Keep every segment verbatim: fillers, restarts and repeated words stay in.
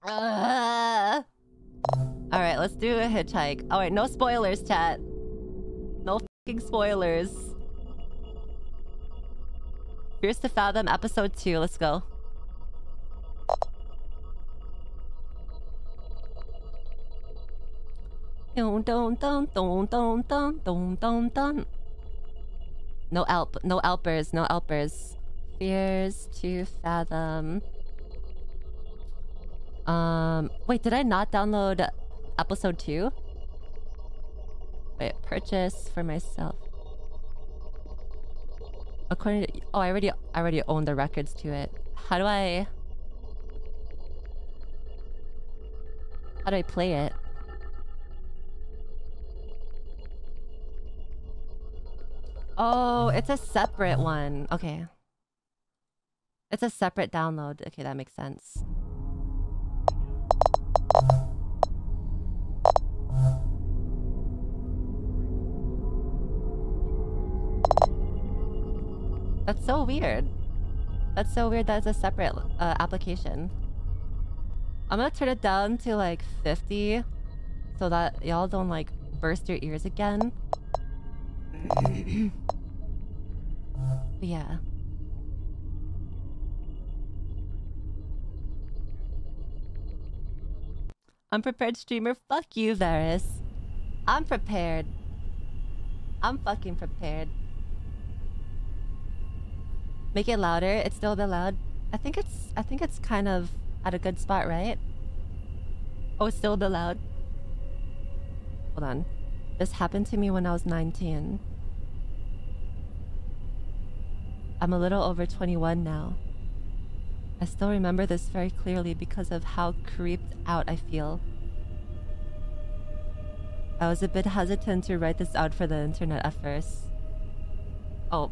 Uh, all right, let's do a hitchhike. All right, no spoilers, chat. No fucking spoilers. Fears to Fathom, episode two. Let's go. Dun dun dun dun dun dun dun dun dun. No Alp, no Alpers, no Alpers. Fears to Fathom. Um, wait, did I not download episode two? Wait, purchase for myself. According to, oh, I already, I already own the records to it. How do I, how do I play it? Oh, it's a separate one. Okay. It's a separate download. Okay, that makes sense. That's so weird. That's so weird that it's a separate uh, application. I'm gonna turn it down to like fifty so that y'all don't like burst your ears again. But yeah. Unprepared streamer, fuck you, Varys. I'm prepared. I'm fucking prepared. Make it louder. It's still a bit loud. I think it's I think it's kind of at a good spot, right? Oh, it's still a bit loud. Hold on. This happened to me when I was nineteen. I'm a little over twenty-one now. I still remember this very clearly because of how creeped out I feel. I was a bit hesitant to write this out for the internet at first. Oh.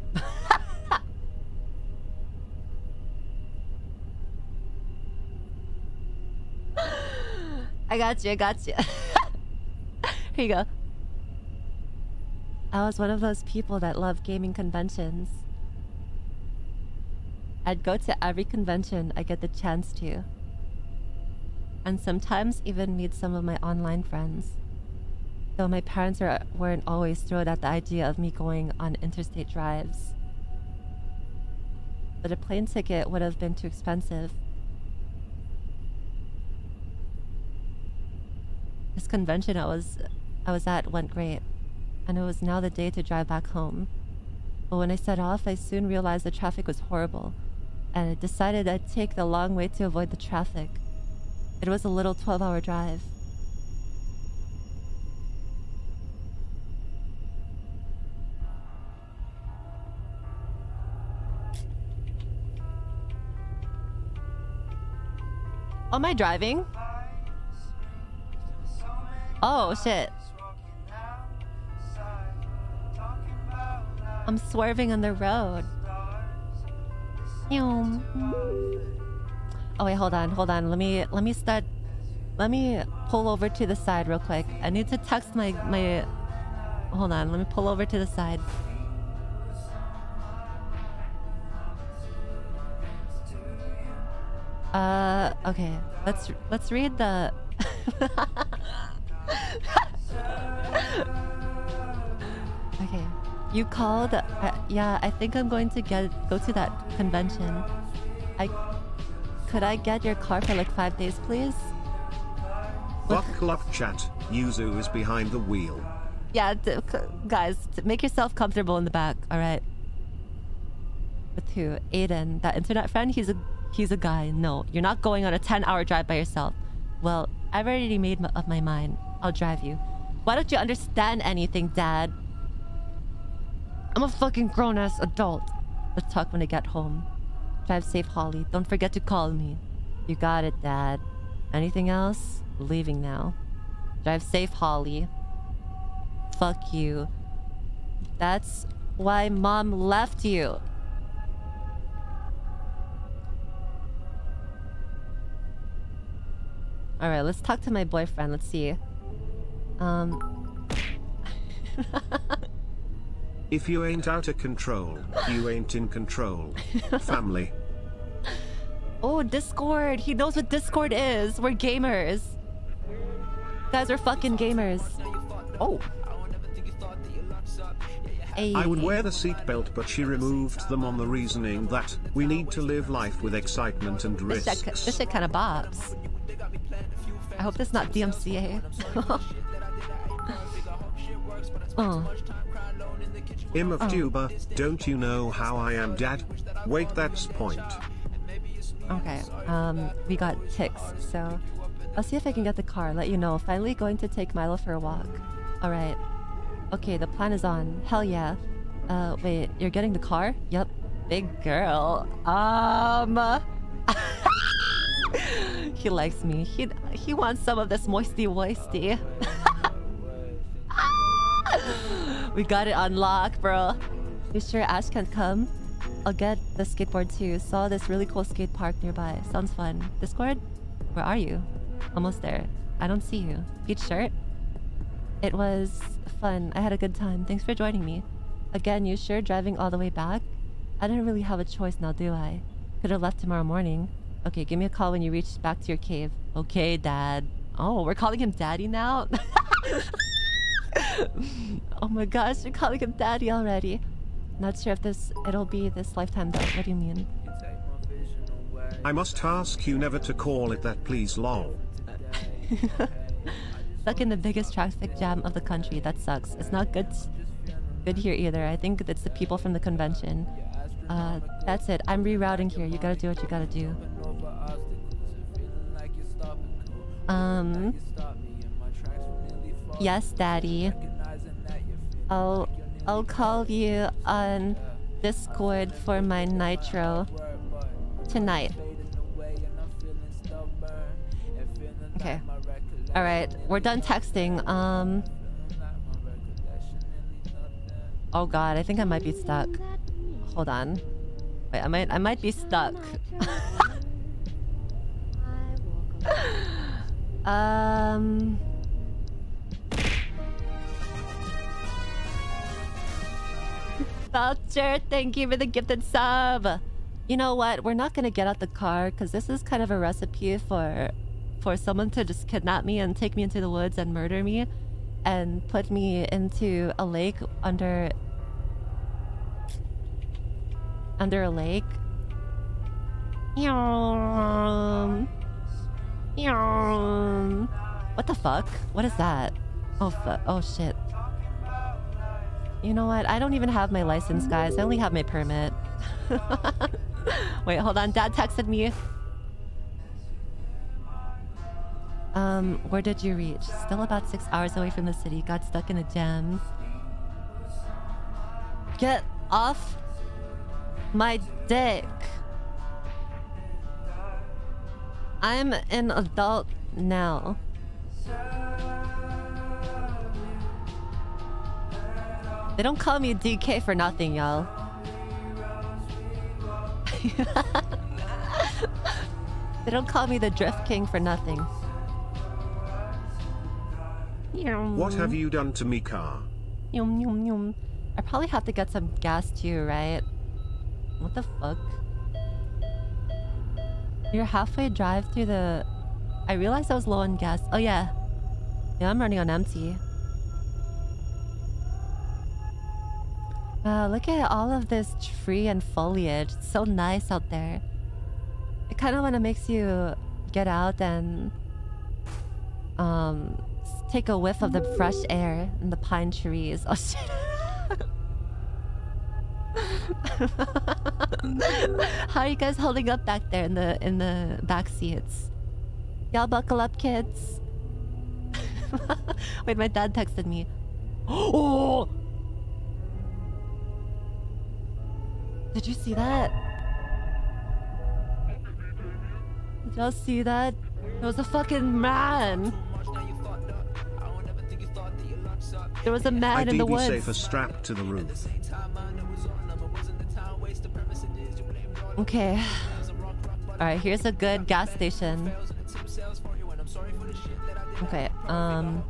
I got you, I got you. Here you go. I was one of those people that love gaming conventions. I'd go to every convention I get the chance to. And sometimes even meet some of my online friends. Though my parents are, weren't always thrilled at the idea of me going on interstate drives. But a plane ticket would have been too expensive. This convention I was I was at went great, and it was now the day to drive back home. But when I set off, I soon realized the traffic was horrible, and I decided I'd take the long way to avoid the traffic. It was a little twelve-hour drive. Oh, am I driving? Oh, shit. I'm swerving on the road. Oh, wait, hold on, hold on. Let me, let me start... Let me pull over to the side real quick. I need to text my, my... Hold on, let me pull over to the side. Uh, okay. Let's, let's read the... Okay, you called. Uh, yeah, I think I'm going to get go to that convention. I could I get your car for like five days, please? Buckle up, chat. Yuzu is behind the wheel. Yeah, guys, make yourself comfortable in the back. All right. With who? Aiden, that internet friend. He's a he's a guy. No, you're not going on a ten-hour drive by yourself. Well, I've already made my, up my mind. I'll drive you. Why don't you understand anything, Dad? I'm a fucking grown-ass adult. Let's talk when I get home. Drive safe, Holly. Don't forget to call me. You got it, Dad. Anything else? Leaving now. Drive safe, Holly. Fuck you. That's why Mom left you. Alright, let's talk to my boyfriend. Let's see. Um... If you ain't out of control, you ain't in control. Family. Oh, Discord. He knows what Discord is. We're gamers. Guys, we're fucking gamers. Oh. Hey. I would wear the seatbelt, but she removed them on the reasoning that we need to live life with excitement and This risks. shit, this shit kind of bops. I hope this is not D M C A. Oh. Im of Tuba, don't you know how I am, Dad? Wait, that's point. Okay, um, we got ticks, so I'll see if I can get the car, let you know. Finally going to take Milo for a walk. Alright. Okay, the plan is on. Hell yeah. Uh, wait, you're getting the car? Yep. Big girl. Um... He likes me. He, he wants some of this moisty moisty. We got it on lock, bro. You sure Ash can't come? I'll get the skateboard too. Saw this really cool skate park nearby. Sounds fun. Discord? Where are you? Almost there. I don't see you. Peach shirt? It was fun. I had a good time. Thanks for joining me. Again, you sure driving all the way back? I didn't really have a choice now, do I? Could have left tomorrow morning. Okay, give me a call when you reach back to your cave. Okay, Dad. Oh, we're calling him Daddy now? Oh my gosh, you're calling him Daddy already. Not sure if this it'll be this lifetime though. What do you mean? I must ask you never to call it that, please, lol. Stuck in the biggest traffic jam of the country. That sucks. It's not good good here either. I think it's the people from the convention. Uh, that's it. I'm rerouting here. You gotta do what you gotta do. Um... Yes, Daddy. I'll... I'll call you on Discord for my nitro tonight. Okay. Alright, we're done texting. Um... Oh god, I think I might be stuck. Hold on. Wait, I might I might be stuck. um Voucher, thank you for the gifted sub. You know what? We're not gonna get out the car because this is kind of a recipe for for someone to just kidnap me and take me into the woods and murder me and put me into a lake under under a lake. Yum. Yum. What the fuck? What is that? Oh fuck. Oh shit. You know what? I don't even have my license, guys. I only have my permit. Wait, hold on. Dad texted me. Um, where did you reach? Still about six hours away from the city. Got stuck in a jam. Get off my dick. I'm an adult now. They don't call me D K for nothing, y'all. They don't call me the Drift King for nothing. What have you done to me, car? Yum, yum, yum. I probably have to get some gas too, right? What the fuck? You're halfway drive through the... I realized I was low on gas. Oh yeah. Yeah, I'm running on empty. Wow, look at all of this tree and foliage. It's so nice out there. It kind of want to makes you get out and um take a whiff of the fresh air and the pine trees. Oh shit. How are you guys holding up back there in the in the back seats? Y'all buckle up, kids. Wait, my dad texted me. Oh! Did you see that? Did y'all see that? There was a fucking man. There was a man in the woods. I D B safer strapped to the roof. Okay. Alright, here's a good gas station. Okay, um...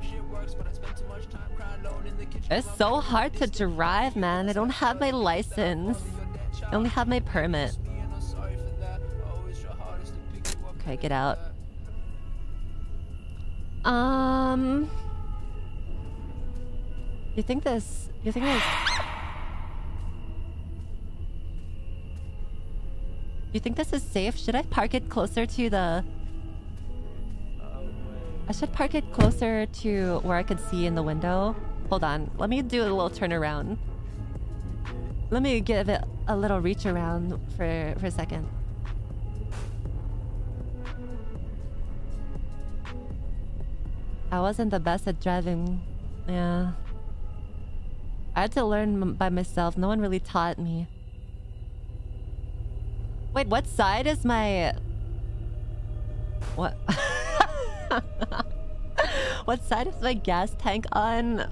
it's so hard to drive, man. I don't have my license. I only have my permit. Okay, get out. Um... You think this... You think this... You think this is safe? Should I park it closer to the... I should park it closer to where I could see in the window. Hold on. Let me do a little turnaround. Let me give it a little reach around for, for a second. I wasn't the best at driving. Yeah. I had to learn m by myself. No one really taught me. Wait, what side is my... What? What side is my gas tank on?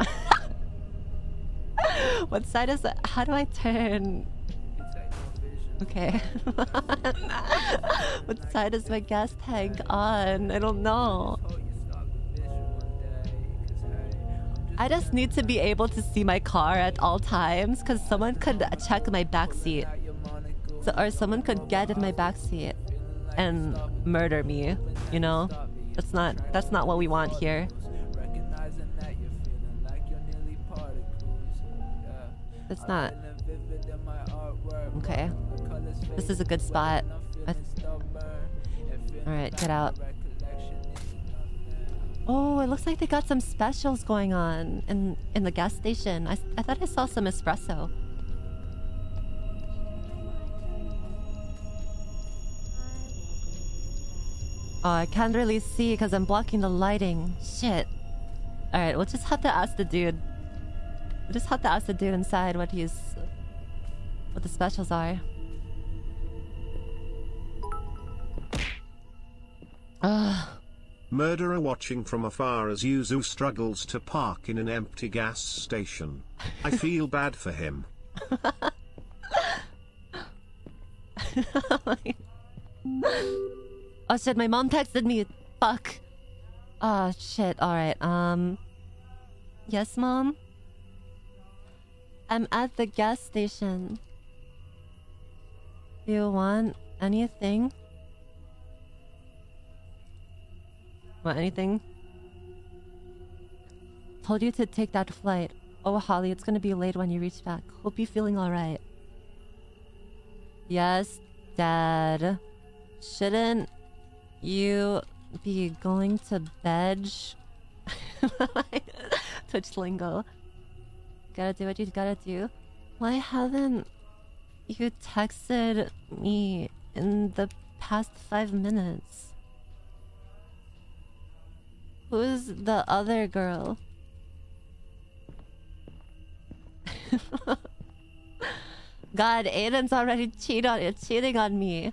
What side is it? How do I turn? Okay. What side is my gas tank on? I don't know. I just need to be able to see my car at all times because someone could check my backseat. So, or someone could get in my backseat and murder me, you know? That's not that's not what we want here. That's not. Okay. This is a good spot. Alright, get out. Oh, it looks like they got some specials going on in, in the gas station. I, I thought I saw some espresso. Oh, I can't really see because I'm blocking the lighting. Shit. Alright, we'll just have to ask the dude. We'll just have to ask the dude inside what he's... what the specials are. Ugh. Murderer watching from afar as Yuzu struggles to park in an empty gas station. I feel bad for him. Oh shit, my mom texted me. Fuck. Oh shit, alright. Um. Yes, mom? I'm at the gas station. You want anything? Want anything? Told you to take that flight. Oh, Holly, it's gonna be late when you reach back. Hope you're feeling alright. Yes, Dad. Shouldn't you be going to bed? Twitch lingo. Gotta do what you gotta do. Why haven't you texted me in the past five minutes? Who's the other girl? God, Aiden's already cheat on, cheating on me.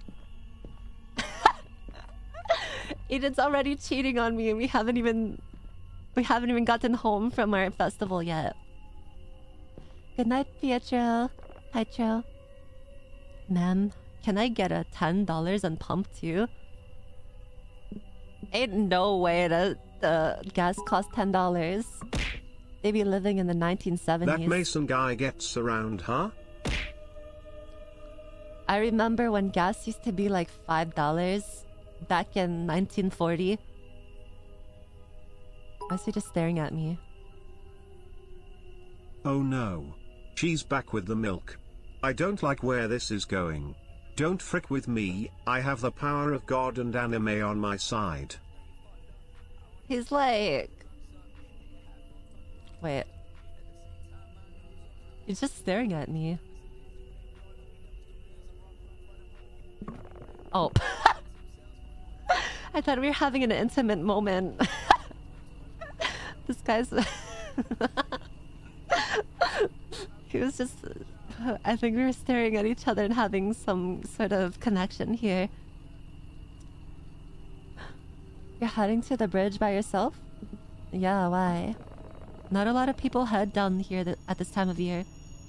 Aiden's already cheating on me and we haven't even... We haven't even gotten home from our festival yet. Good night, Pietro. Pietro. Ma'am, can I get a ten dollars on pump too? Ain't no way that the gas costs ten dollars. They be living in the nineteen seventies. That Mason guy gets around, huh? I remember when gas used to be like five dollars back in nineteen forty. Why is he just staring at me? Oh no. She's back with the milk. I don't like where this is going. Don't frick with me, I have the power of God and anime on my side. He's like... Wait. He's just staring at me. Oh. I thought we were having an intimate moment. This guy's... He was just... I think we were staring at each other and having some sort of connection here. You're heading to the bridge by yourself? Yeah, why? Not a lot of people head down here th at this time of year.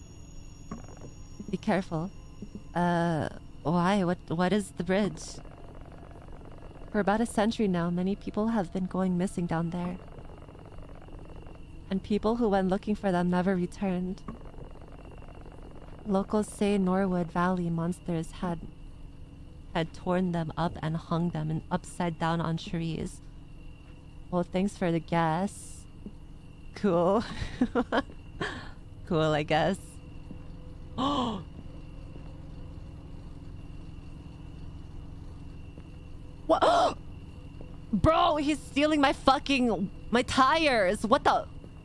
Be careful. Uh, why? What? What is the bridge? For about a century now, many people have been going missing down there. And people who went looking for them never returned. Locals say Norwood Valley monsters had had torn them up and hung them in upside down on trees. Well, thanks for the guess. Cool. Cool, I guess. Oh! What? Bro, he's stealing my fucking... my tires! What the...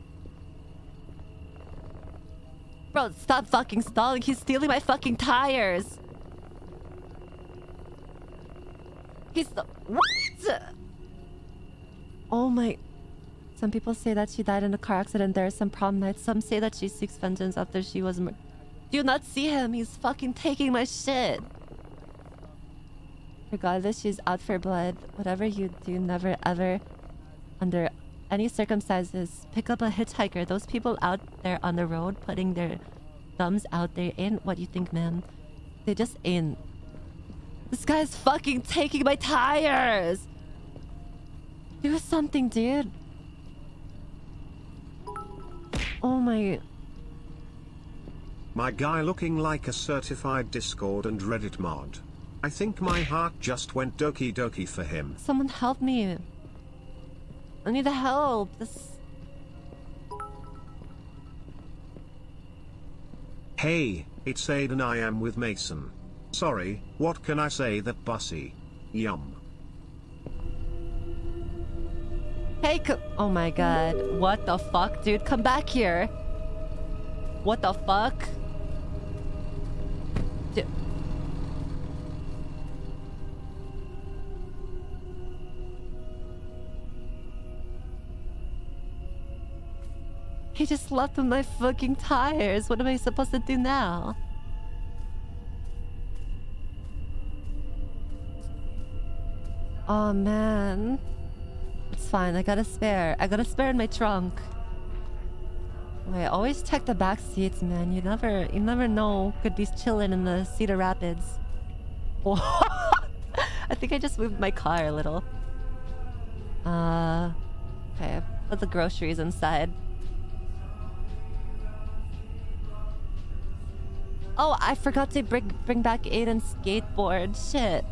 Bro, stop fucking stalling. He's stealing my fucking tires. He's the... What? Oh my... Some people say that she died in a car accident. There are some prom nights. Some say that she seeks vengeance after she was murdered. Do you not see him? He's fucking taking my shit. Regardless, she's out for blood. Whatever you do, never ever, under any circumstances, pick up a hitchhiker. Those people out there on the road putting their thumbs out there ain't what you think, man. They just ain't. This guy's fucking taking my tires. Do something, dude. Oh my... My guy looking like a certified Discord and Reddit mod. I think my heart just went doki doki for him. Someone help me. I need the help. This... Hey, it's Aiden. I am with Mason. Sorry, what can I say that bussy? Yum. Hey, co oh my god. What the fuck, dude? Come back here. What the fuck? Dude. He just left with my fucking tires. What am I supposed to do now? Oh man. It's fine. I got a spare. I got a spare in my trunk. Wait, always check the back seats, man. You never, you never know. Could be chilling in the Cedar Rapids. Oh. I think I just moved my car a little. Uh, okay. Put the groceries inside. Oh, I forgot to bring bring back Aiden's skateboard. Shit.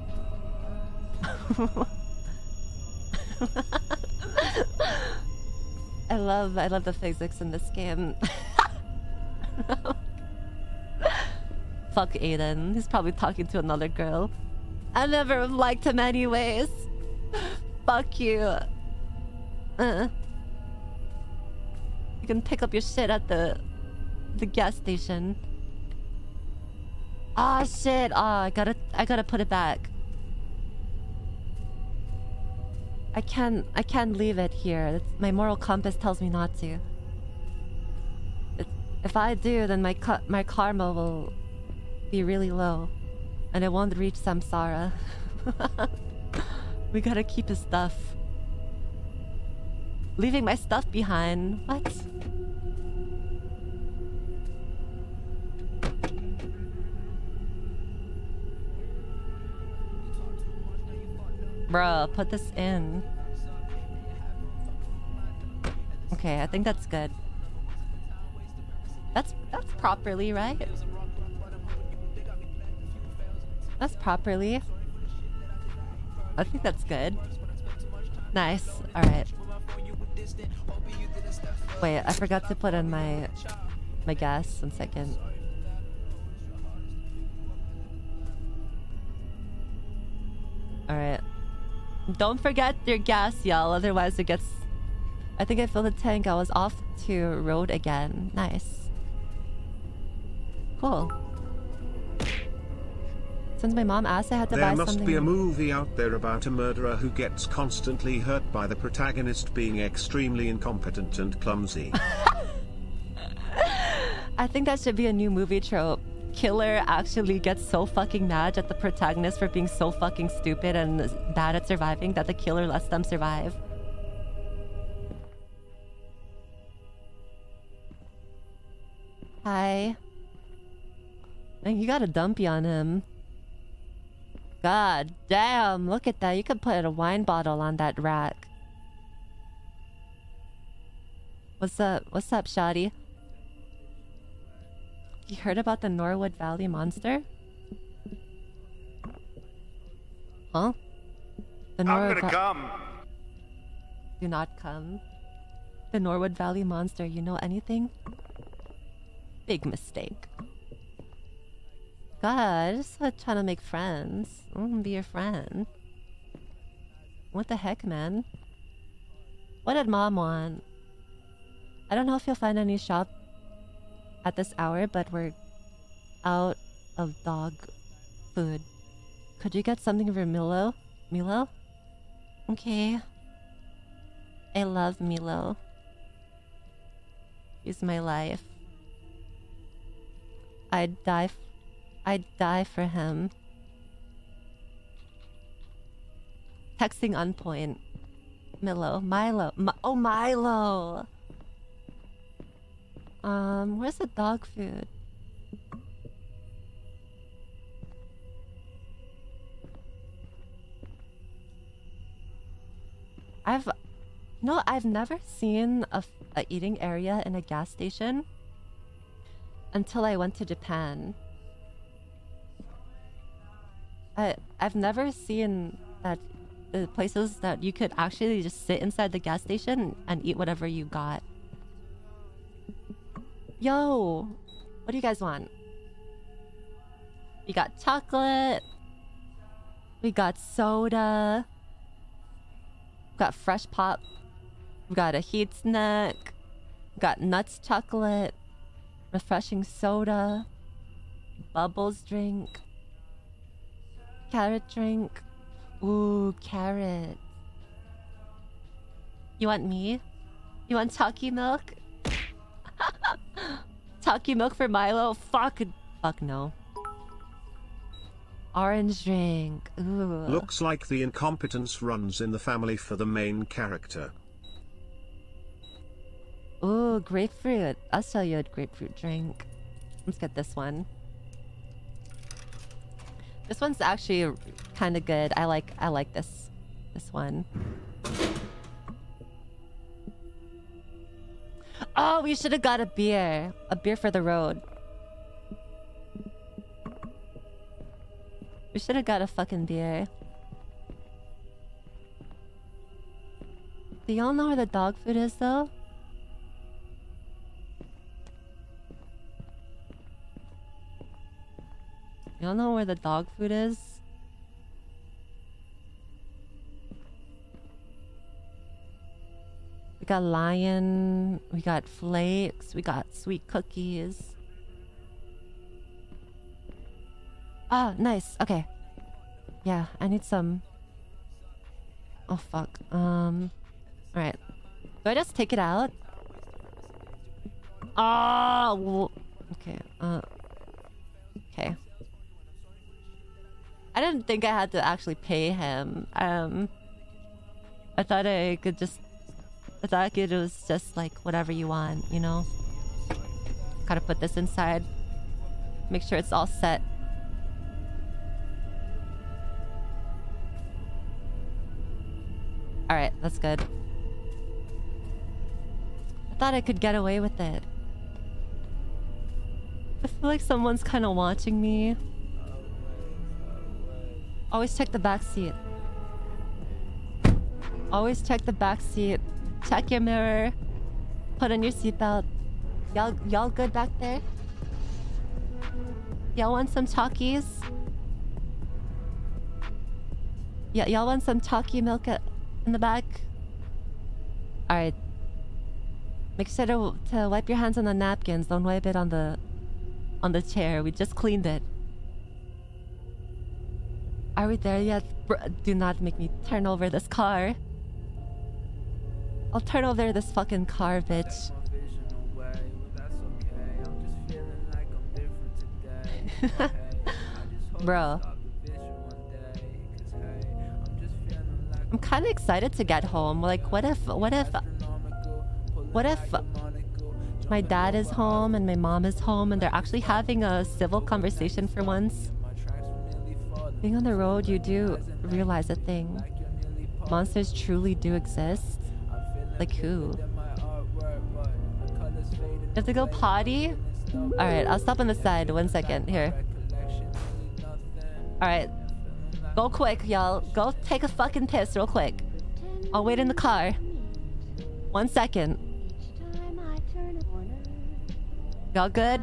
I love I love the physics in this game. Fuck Aiden. He's probably talking to another girl. I never liked him anyways. Fuck you. Uh. You can pick up your shit at the the gas station. Ah oh, shit. Ah, oh, I gotta I gotta put it back. I can't I can't leave it here. It's, my moral compass tells me not to. It, if I do, then my my karma will be really low, and it won't reach Samsara. We gotta keep his stuff. Leaving my stuff behind. What? Bruh, put this in. Okay, I think that's good. That's that's properly, right? That's properly. I think that's good. Nice. Alright. Wait, I forgot to put in my my gas. One second. Alright. Don't forget your gas, y'all, otherwise it gets... I think I filled the tank. I was off to road again. Nice. Cool. Since my mom asked, I had to there buy must something... be a movie out there about a murderer who gets constantly hurt by the protagonist being extremely incompetent and clumsy. I think that should be a new movie trope. Killer actually gets so fucking mad at the protagonist for being so fucking stupid and bad at surviving that the killer lets them survive. Hi. Man, you got a dumpy on him. God damn, look at that. You could put a wine bottle on that rack. What's up? What's up, Shotty? You heard about the Norwood Valley monster? Huh? The I'm Norwood gonna Va- come. Do not come. The Norwood Valley monster. You know anything? Big mistake. God, I just like trying to make friends. I want to be your friend. What the heck, man? What did Mom want? I don't know if you'll find any shop at this hour, but we're out of dog food. Could you get something for Milo? Milo? Okay. I love Milo. He's my life. I'd die. F I'd die for him. Texting on point. Milo. Milo. Mi oh, Milo! Um, where's the dog food? I've... No, I've never seen a, a eating area in a gas station until I went to Japan. I, I've never seen that the places that you could actually just sit inside the gas station and eat whatever you got. Yo, what do you guys want? We got chocolate. We got soda. We got fresh pop. We got a heat snack. We got nuts chocolate. Refreshing soda. Bubbles drink. Carrot drink. Ooh, carrot. You want me? You want chalky milk? Chalky milk for Milo? Fuck. Fuck no. Orange drink. Ooh. Looks like the incompetence runs in the family for the main character. Ooh, grapefruit. I'll sell you a grapefruit drink. Let's get this one. This one's actually kind of good. I like I like this this one. Oh, we should have got a beer. A beer for the road. We should have got a fucking beer. Do y'all know where the dog food is, though? Y'all know where the dog food is? We got lion, we got flakes, we got sweet cookies. Ah, nice. Okay. Yeah, I need some. Oh fuck. Um. All right. Do I just take it out? Oh. Okay. Uh. Okay. I didn't think I had to actually pay him. Um. I thought I could just. I thought it was just like whatever you want, you know. Gotta put this inside. Make sure it's all set. Alright, that's good. I thought I could get away with it. I feel like someone's kind of watching me. Always check the back seat. Always check the back seat. Check your mirror. Put on your seatbelt. Y'all, y'all good back there? Y'all want some talkies? Yeah, y'all want some talkie milk at in the back? Alright. Make sure to, to wipe your hands on the napkins. Don't wipe it on the on the chair. We just cleaned it. Are we there yet? Br do not make me turn over this car. I'll turn over this fucking car, bitch. Bro. I'm kind of excited to get home. Like, what if, what if, what if my dad is home and my mom is home and they're actually having a civil conversation for once? Being on the road, you do realize a thing. Monsters truly do exist. Like who? You have to go potty? Alright, I'll stop on the side. One second. Here. Alright. Go quick, y'all. Go take a fucking piss real quick. I'll wait in the car. One second. Y'all good?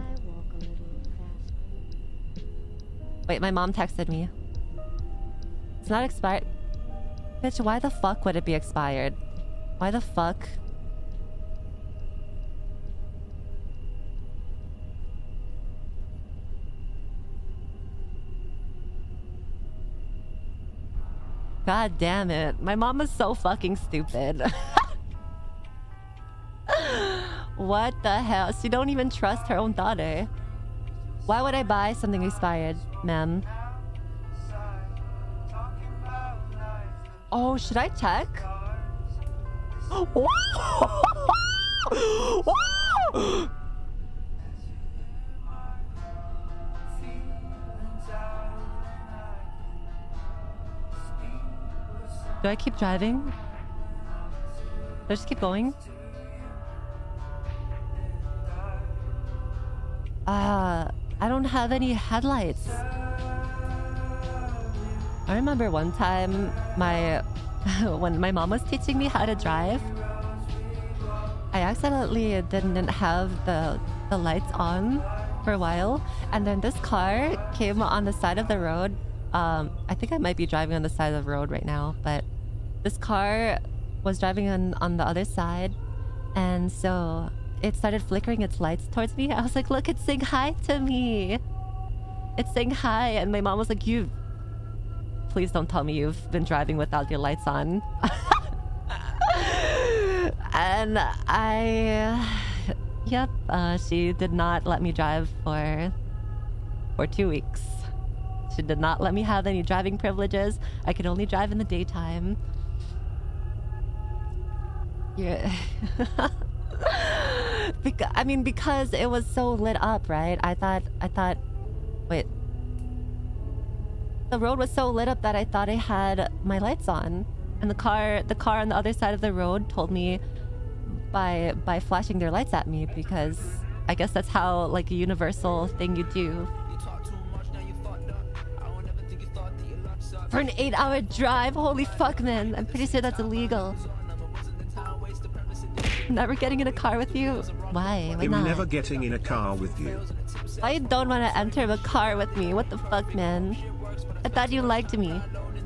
Wait, my mom texted me. It's not expired. Bitch, why the fuck would it be expired? Why the fuck? God damn it. My mom is so fucking stupid. What the hell? She don't even trust her own daughter. Why would I buy something expired, ma'am? Oh, should I check? Do I keep driving? Do I just keep going? Ah, uh, I don't have any headlights. I remember one time my when my mom was teaching me how to drive, I accidentally didn't have the the lights on for a while, and then this car came on the side of the road. Um, I think I might be driving on the side of the road right now, but this car was driving on on the other side, and so it started flickering its lights towards me. I was like, look, it's saying hi to me. It's saying hi. And my mom was like, you... Please don't tell me you've been driving without your lights on. And I... Yep, uh, she did not let me drive for... for two weeks. She did not let me have any driving privileges. I could only drive in the daytime. Yeah. Beca I mean, because it was so lit up, right? I thought, I thought, wait. The road was so lit up that I thought I had my lights on. And the car, the car on the other side of the road told me by, by flashing their lights at me, because I guess that's how, like, a universal thing you do. For an eight hour drive? Holy fuck, man. I'm pretty sure that's illegal. Never getting in a car with you? Why? Why I'm not? never getting in a car with you. I don't want to enter a car with me. What the fuck, man? I thought you liked me.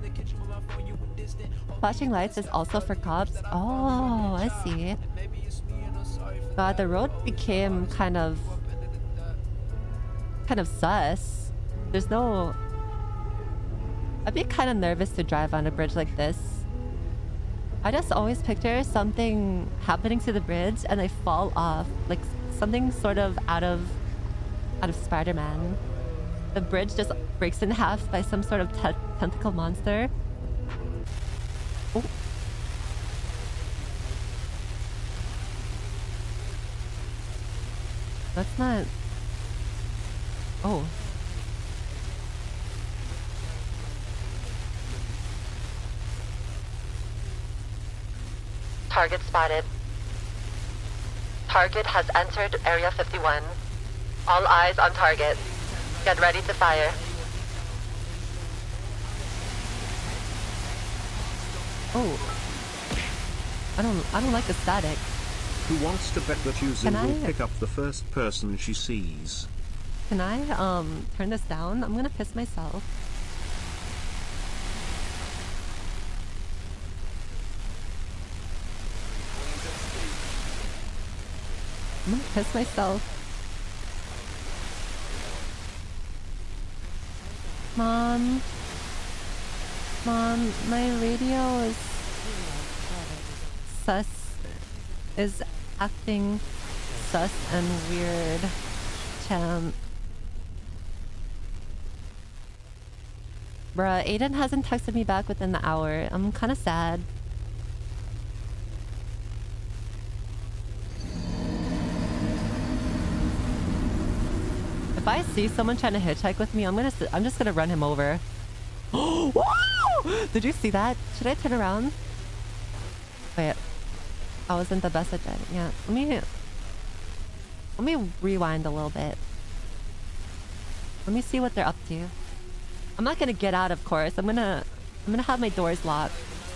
Flashing lights is also for cops? Oh, I see. God, the road became kind of... kind of sus. There's no... I'd be kind of nervous to drive on a bridge like this. I just always picture something happening to the bridge and I fall off. Like something sort of out of out of Spider-Man. The bridge just breaks in half by some sort of te tentacle monster. Oh. That's not... Oh. Target spotted. Target has entered Area fifty-one. All eyes on target. Get ready to fire. Oh. I don't I don't like the static. Who wants to bet that Yuzin Can will I- pick up the first person she sees? Can I um turn this down? I'm gonna piss myself. I'm gonna piss myself. Mom. Mom, my radio is sus. Is acting sus and weird. Champ. Bruh, Aiden hasn't texted me back within the hour. I'm kind of sad. If I see someone trying to hitchhike with me, I'm gonna. I'm just gonna run him over. Whoa! Did you see that? Should I turn around? Wait, I wasn't the best at driving. Yeah, let me. Let me rewind a little bit. Let me see what they're up to. I'm not gonna get out, of course. I'm gonna... I'm gonna have my doors locked.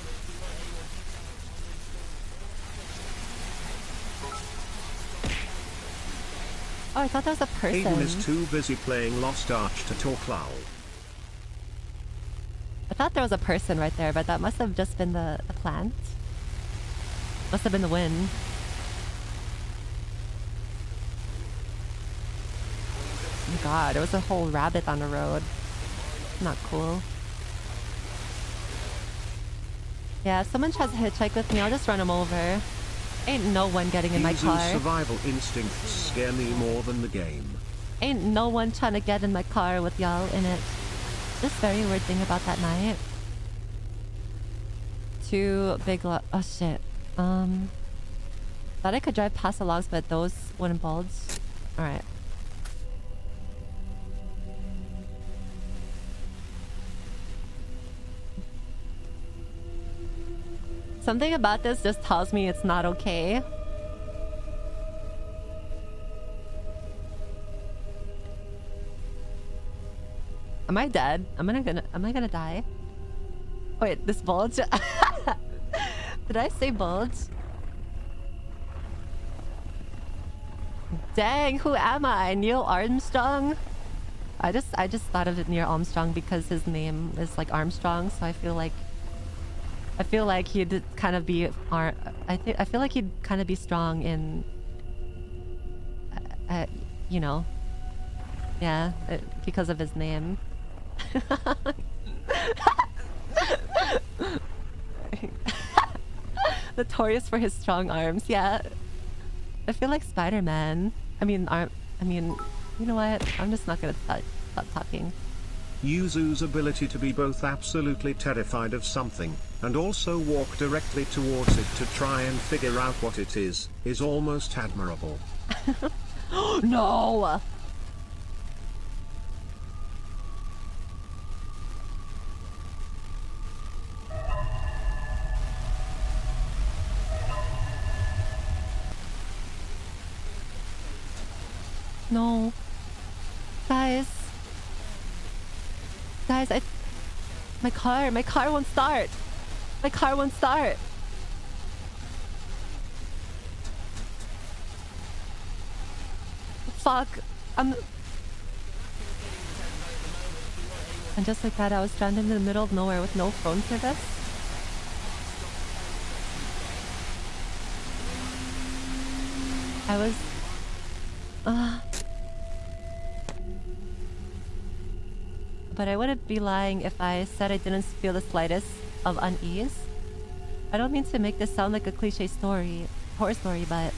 Oh, I thought that was a person. Aiden is too busy playing Lost Arch to talk lol. I thought there was a person right there, but that must have just been the, the plant. Must have been the wind. Oh my god, there was a whole rabbit on the road. Not cool. Yeah, if someone tries to hitchhike with me, I'll just run them over. Ain't no one getting in my Yuzu's car. survival instincts scare me more than the game. Ain't no one trying to get in my car with y'all in it. This very weird thing about that night. Two big lo- oh shit. Um thought I could drive past the logs, but those wouldn't bulge. Alright. Something about this just tells me it's not okay. Am I dead? Am I gonna am I gonna die? Wait, this bulge? Did I say bulge? Dang, who am I? Neil Armstrong? I just I just thought of it Neil Armstrong because his name is like Armstrong, so I feel like I feel like he'd kind of be ar I think I feel like he'd kind of be strong in uh, uh, you know. Yeah, uh, because of his name. Notorious for his strong arms. Yeah, I feel like Spider-Man. I mean, arm. I mean, you know what? I'm just not gonna stop talking. Yuzu's ability to be both absolutely terrified of something and also walk directly towards it to try and figure out what it is is almost admirable. No. No. Guys. Guys, I... My car, my car won't start. My car won't start. Fuck. I'm... And just like that, I was stranded in the middle of nowhere with no phone service. I was... Uh... But I wouldn't be lying if I said I didn't feel the slightest of unease. I don't mean to make this sound like a cliche story, horror story, but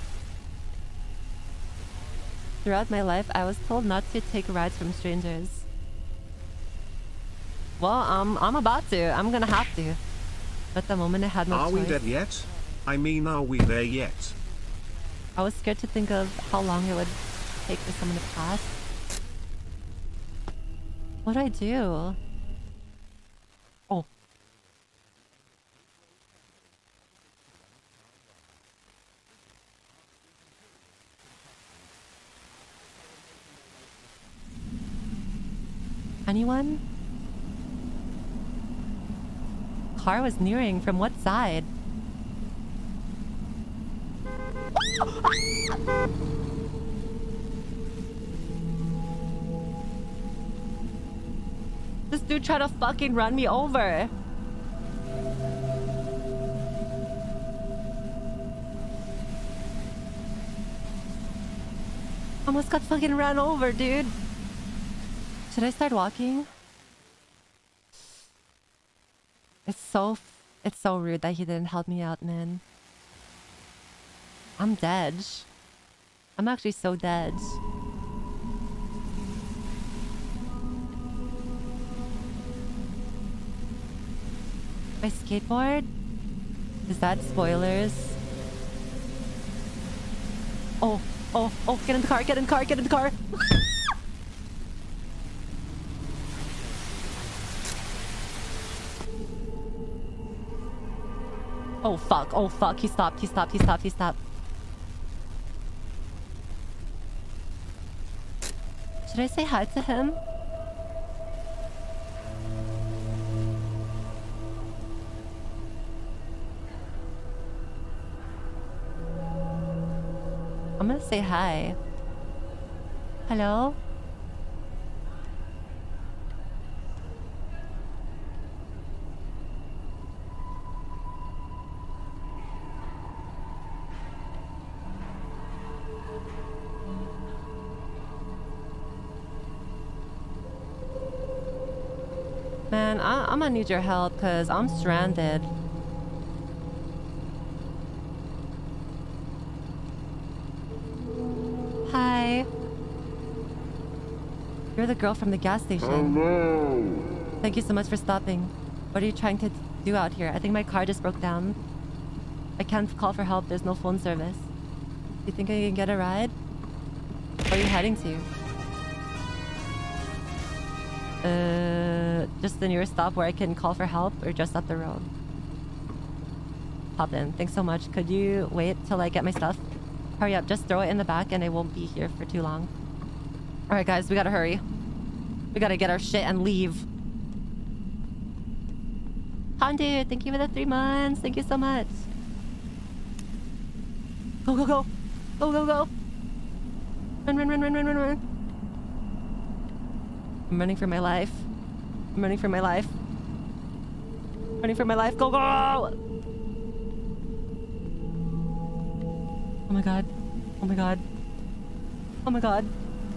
throughout my life, I was told not to take rides from strangers. Well, um, I'm about to. I'm gonna have to. But the moment I had no Are choice. we dead yet? I mean, are we there yet? I was scared to think of how long it would take for someone to pass. What do I do? Oh. Anyone? Car was nearing from what side? This dude tried to fucking run me over. Almost got fucking ran over, dude. Should I start walking? It's so... It's so rude that he didn't help me out, man. I'm dead. I'm actually so dead. My skateboard? Is that spoilers? Oh, oh, oh, get in the car, get in the car, get in the car! Oh fuck, oh fuck, he stopped, he stopped, he stopped, he stopped. Should I say hi to him? I'm gonna say hi. Hello? Man, I I'm gonna need your help because I'm stranded. Hi. You're the girl from the gas station. Hello. Thank you so much for stopping. What are you trying to do out here? I think my car just broke down. I can't call for help. There's no phone service. You think I can get a ride? Where are you heading to? Uh, just the nearest stop where I can call for help, or just up the road? Hop in. Thanks so much. Could you wait till I get my stuff? Hurry up. Just throw it in the back and I won't be here for too long. Alright guys, we gotta hurry. We gotta get our shit and leave. Hondu, thank you for the three months. Thank you so much. Go, go, go. Go, go, go. Run, run, run, run, run, run, run. I'm running for my life. I'm running for my life. Running for my life. Go, go! Oh my god. Oh my god. Oh my god.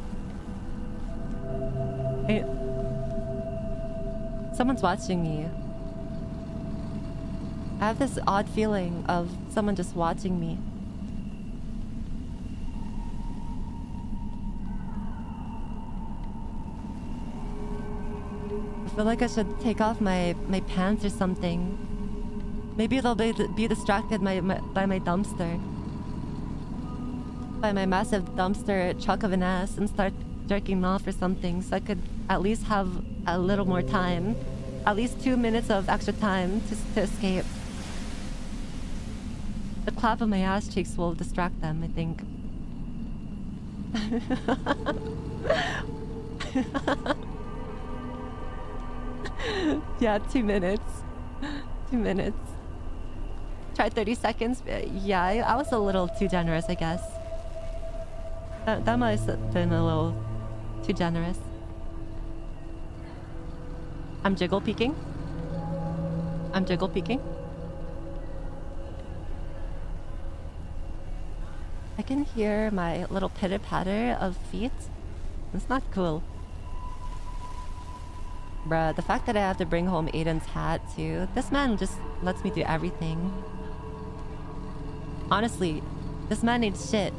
Hey. Someone's watching me. I have this odd feeling of someone just watching me. I feel like I should take off my, my pants or something. Maybe they'll be, be distracted my, my, by my dumpster. By my massive dumpster truck of an ass and start jerking off or something, so I could at least have a little more time. At least two minutes of extra time to, to escape. The clap of my ass cheeks will distract them, I think. Yeah, two minutes. Two minutes. Try thirty seconds. Yeah, I, I was a little too generous, I guess. That, that might have been a little too generous. I'm jiggle peeking. I'm jiggle peeking. I can hear my little pitter patter of feet. It's not cool. Bruh, the fact that I have to bring home Aiden's hat too. This man just lets me do everything. Honestly, this man needs shit.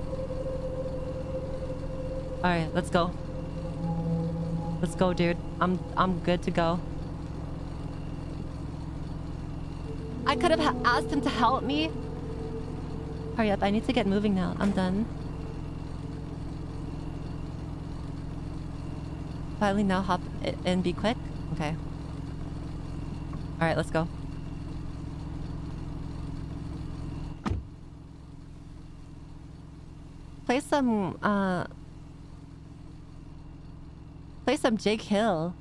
Alright, let's go. Let's go, dude. I'm I'm good to go. I could have ha asked him to help me. Hurry up, I need to get moving now. I'm done. Finally now hop in, be quick. Okay. Alright, let's go. Play some, uh... Play some Jake Hill.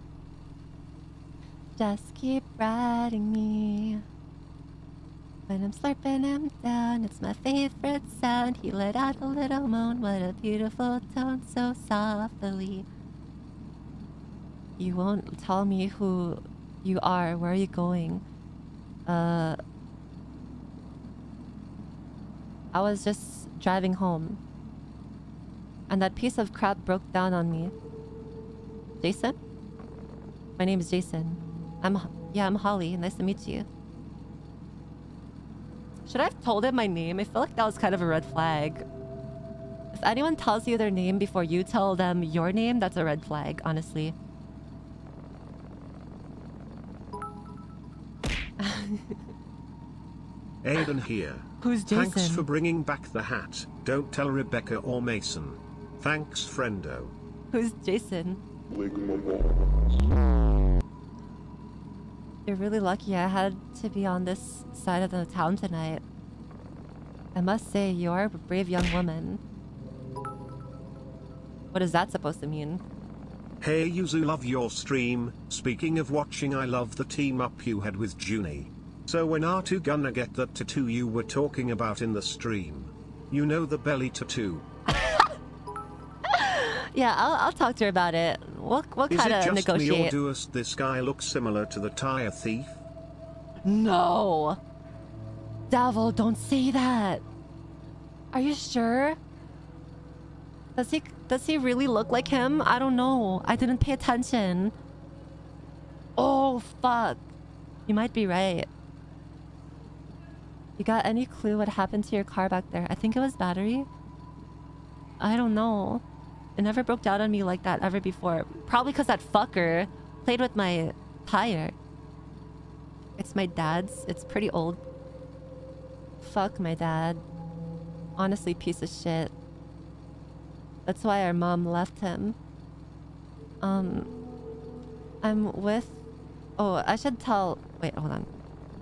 Just keep riding me. When I'm slurping him down, it's my favorite sound. He let out a little moan, what a beautiful tone, so softly. You won't tell me who you are. Where are you going? Uh... I was just driving home. And that piece of crap broke down on me. Jason? My name is Jason. I'm... Yeah, I'm Holly. Nice to meet you. Should I have told him my name? I feel like that was kind of a red flag. If anyone tells you their name before you tell them your name, that's a red flag, honestly. Aiden here. Who's Jason? Thanks for bringing back the hat. Don't tell Rebecca or Mason. Thanks, friendo. Who's Jason? You're really lucky I had to be on this side of the town tonight. I must say, you are a brave young woman. What is that supposed to mean? Hey Yuzu, love your stream. Speaking of watching, I love the team up you had with Junie. So when are you gonna get that tattoo you were talking about in the stream? You know the belly tattoo. Yeah, I'll, I'll talk to her about it. We'll, we'll kind of negotiate. Is it just me, or does this guy look similar to the tire thief? No. Devil, don't say that. Are you sure? Does he does he really look like him? I don't know. I didn't pay attention. Oh, fuck. You might be right. You got any clue what happened to your car back there? I think it was battery. I don't know. It never broke down on me like that ever before. Probably because that fucker played with my tire. It's my dad's. It's pretty old. Fuck my dad. Honestly, piece of shit. That's why our mom left him. Um, I'm with... Oh, I should tell... Wait, hold on.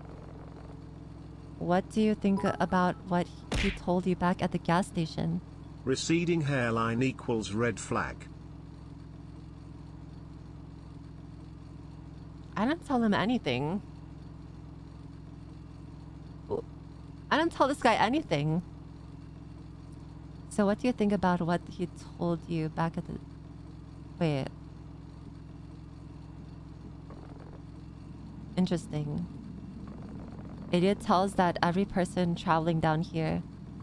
What do you think about what he told you back at the gas station? Receding hairline equals red flag. I didn't tell him anything. I didn't tell this guy anything. So what do you think about what he told you back at the... Wait. Interesting. Idiot tells that every person traveling down here...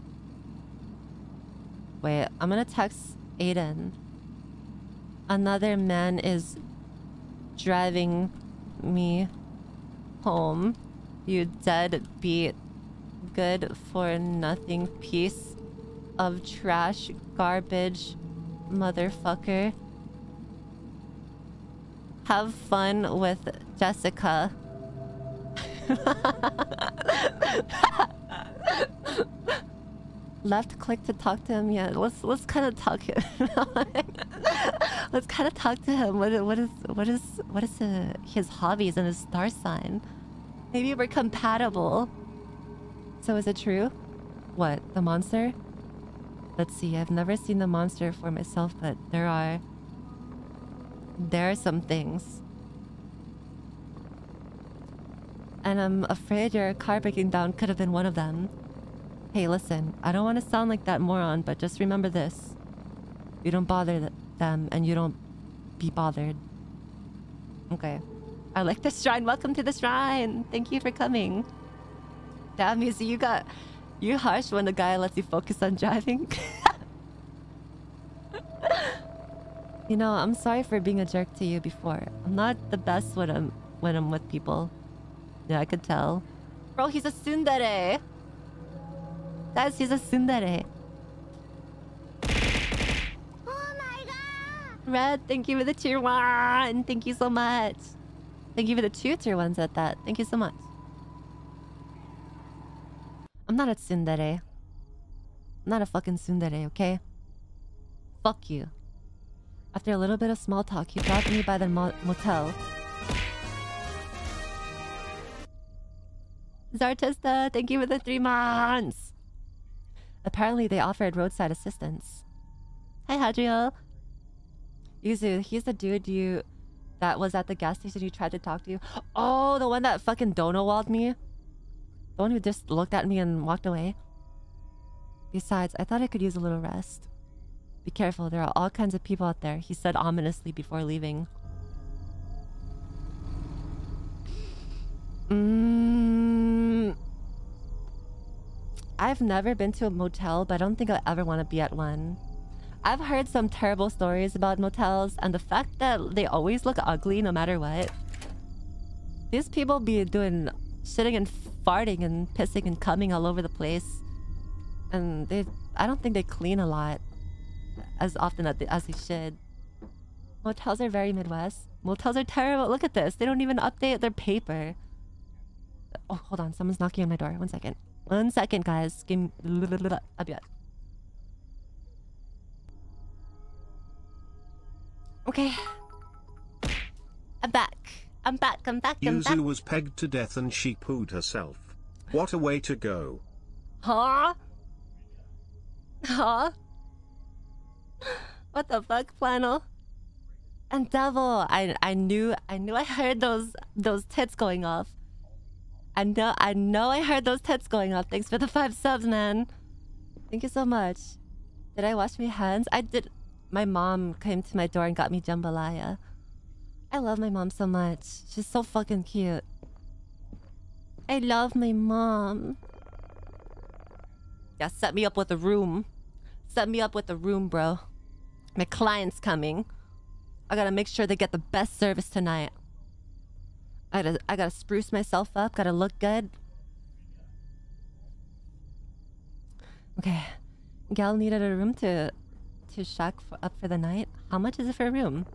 Wait, I'm gonna text Aiden. Another man is driving me home. You deadbeat, good for nothing piece of trash, garbage, motherfucker. Have fun with Jessica. Left click to talk to him. Yeah, let's let's kind of talk. Let's kind of talk to him. What what is what is what is uh, his hobbies and his star sign? Maybe we're compatible. So is it true? What, the monster? Let's see. I've never seen the monster for myself, but there are there are some things. And I'm afraid your car breaking down could have been one of them. Hey, listen, I don't want to sound like that moron, but just remember this. You don't bother th them, and you don't be bothered. Okay. I like the shrine. Welcome to the shrine. Thank you for coming. Damn, you see, you got... You're harsh when the guy lets you focus on driving. You know, I'm sorry for being a jerk to you before. I'm not the best when I'm, when I'm with people. Yeah, I could tell. Bro, he's a tsundere. Guys, he's a tsundere. Oh my god! Red, thank you for the tier one. Thank you so much. Thank you for the two tier ones at that. Thank you so much. I'm not a tsundere. I'm not a fucking tsundere, okay? Fuck you. After a little bit of small talk, he dropped me by the mo motel. Zartista, thank you for the three months. Apparently, they offered roadside assistance. Hi, Hadriel. Yuzu, he's the dude you that was at the gas station you tried to talk to you. Oh, the one that fucking dono walled me. The one who just looked at me and walked away. Besides, I thought I could use a little rest. Be careful, there are all kinds of people out there, he said ominously before leaving. Mm. I've never been to a motel, but I don't think I'll ever want to be at one. I've heard some terrible stories about motels, and the fact that they always look ugly no matter what. These people be doing shitting and farting and pissing and coming all over the place. And they, I don't think they clean a lot. As often as they, as they should. Motels are very Midwest. Motels are terrible. Look at this. They don't even update their paper. Oh, hold on. Someone's knocking on my door. One second. One second, guys. Give me... I'll be back. Okay. I'm back. I'm back. I'm back. I'm back. Yuzu was pegged to death and she pooed herself. What a way to go. Huh? Huh? What the fuck, Flannel? And Devil, I I knew I knew I heard those those tits going off. I know I know I heard those tits going off. Thanks for the five subs, man. Thank you so much. Did I wash my hands? I did. My mom came to my door and got me jambalaya. I love my mom so much. She's so fucking cute. I love my mom. Yeah, set me up with a room. Set me up with a room, bro. My client's coming. I gotta make sure they get the best service tonight. I gotta, I gotta spruce myself up. Gotta look good. Okay. Gal needed a room to to shack for, up for the night. How much is it for a room?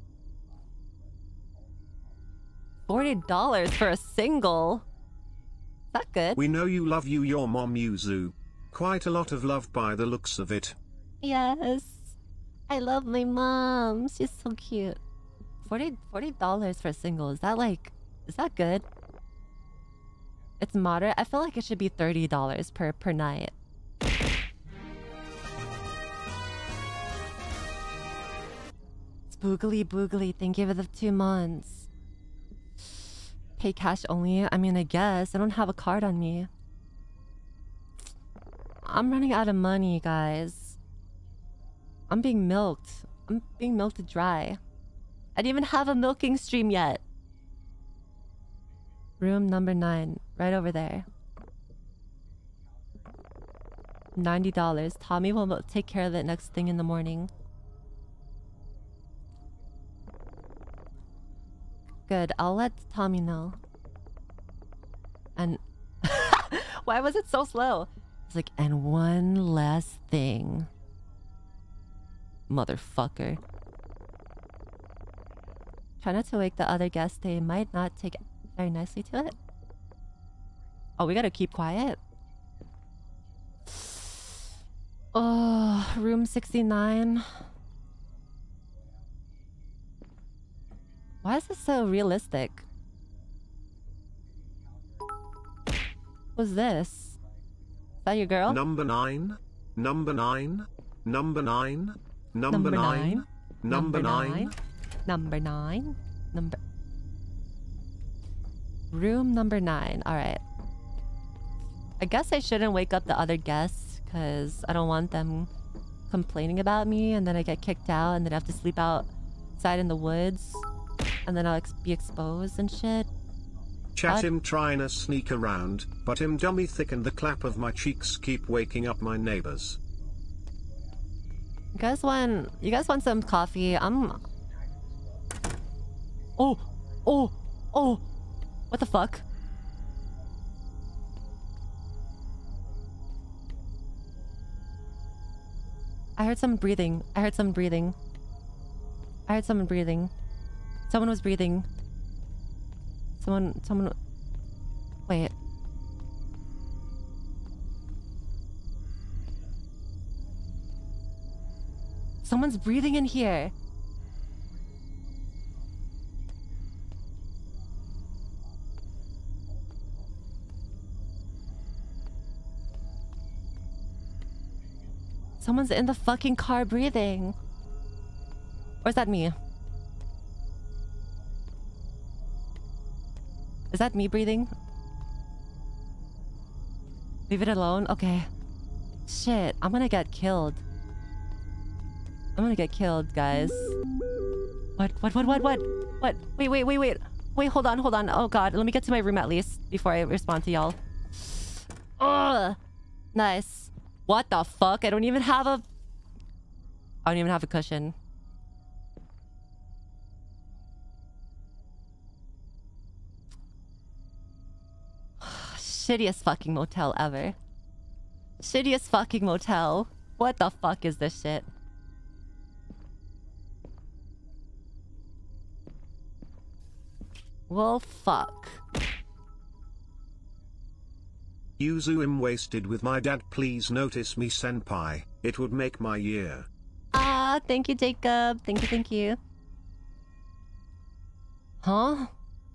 forty dollars for a single. Is that good? We know you love you your mom Yuzu. Quite a lot of love by the looks of it. Yes. I love my mom. She's so cute. forty dollars for a single. Is that like... Is that good? It's moderate. I feel like it should be thirty dollars per, per night. Spoogly boogly. Thank you for the two months. Pay cash only? I mean, I guess. I don't have a card on me. I'm running out of money, guys. I'm being milked. I'm being milked dry. I didn't even have a milking stream yet. Room number nine. Right over there. ninety dollars. Tommy will take care of it next thing in the morning. Good. I'll let Tommy know. And... Why was it so slow? It's like, and one last thing. Motherfucker. Try not to wake the other guests. They might not take very nicely to it. Oh, we gotta keep quiet. Oh, room sixty-nine. Why is this so realistic? What's this? Is that your girl? Number nine. Number nine. Number nine. Number nine. Number nine. Number nine. Number. Room number nine. Alright. I guess I shouldn't wake up the other guests because I don't want them complaining about me and then I get kicked out and then I have to sleep outside in the woods and then I'll ex be exposed and shit. Chat him trying to sneak around, but him dummy thick and the clap of my cheeks keep waking up my neighbors. You guys want you guys want some coffee? I'm Oh oh oh what the fuck? I heard someone breathing. I heard someone breathing. I heard someone breathing. Someone was breathing. Someone someone Wait. Someone's breathing in here. Someone's in the fucking car breathing. Or is that me? Is that me breathing? Leave it alone? Okay. Shit, I'm gonna get killed. I'm gonna get killed, guys. What? What? What? What? What? What? Wait, wait, wait, wait. Wait, hold on, hold on. Oh god, let me get to my room at least before I respond to y'all. Ugh. Nice. What the fuck? I don't even have a... I don't even have a cushion. Shittiest fucking motel ever. Shittiest fucking motel. What the fuck is this shit? Well, fuck. Yuzu am wasted with my dad, please notice me senpai, it would make my year. Ah, thank you, Jacob. Thank you, thank you. Huh?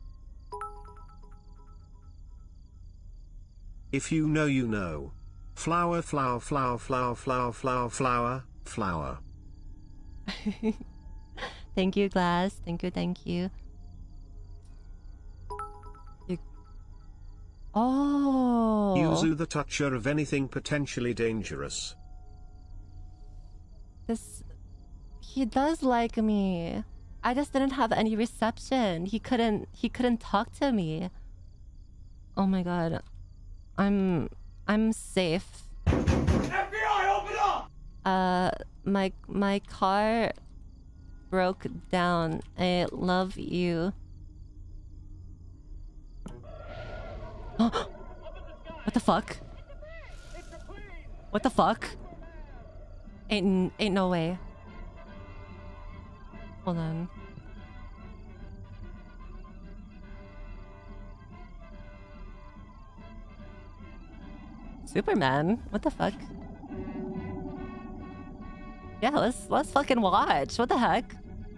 If you know you know. Flower flower flower flower flower flower flower flower. Thank you, Glass. Thank you, thank you. you... Oh. Yuzu the toucher of anything potentially dangerous. This... He does like me. I just didn't have any reception. He couldn't... He couldn't talk to me. Oh my god. I'm... I'm safe. F B I, open up! Uh, my... My car... broke down. I love you. What the fuck? What the fuck? Ain't ain't no way. Hold on. Superman? What the fuck? Yeah, let's let's fucking watch. What the heck?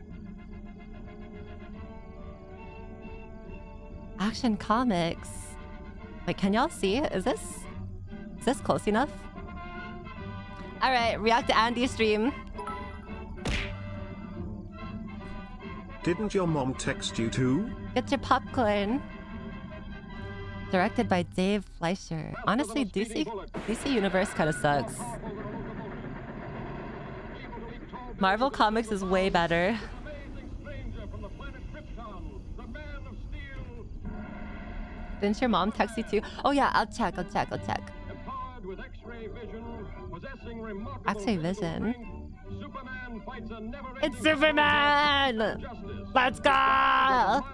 Action Comics. Wait, can y'all see? Is this... Is this close enough? Alright, react to Andy's stream. Didn't your mom text you too? Get your popcorn. Directed by Dave Fleischer. Honestly, D C... D C Universe kind of sucks. Marvel Comics is way better. Didn't your mom text you too? Oh yeah, I'll check, I'll check, I'll check. X-ray vision? It's Superman! Let's go!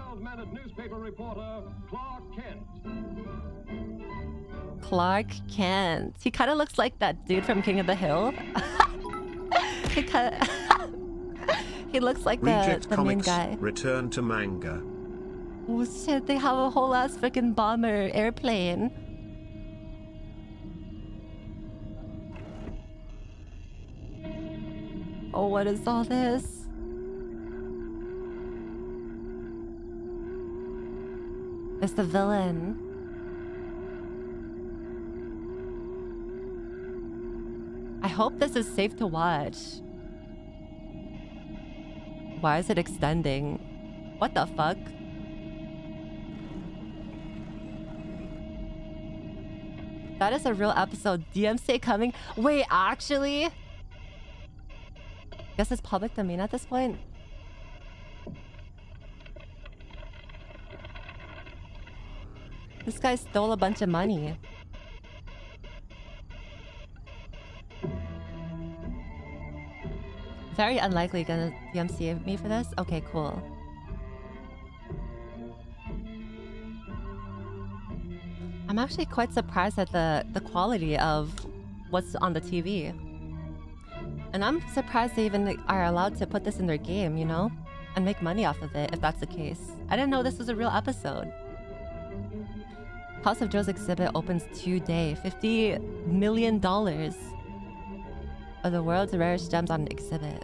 Clark Kent. He kind of looks like that dude from King of the Hill. he kinda He looks like the, the main guy. Return to manga. Oh shit, they have a whole ass freaking bomber airplane. Oh, what is all this? It's the villain. I hope this is safe to watch. Why is it extending? What the fuck? That is a real episode. D M C A coming? Wait, actually? Guess it's public domain at this point. This guy stole a bunch of money. Very unlikely gonna D M C A me for this. Okay, cool. I'm actually quite surprised at the, the quality of what's on the T V. And I'm surprised they even are allowed to put this in their game, you know? And make money off of it, if that's the case. I didn't know this was a real episode. House of Joe's exhibit opens today. fifty million dollars of the world's rarest gems on exhibit.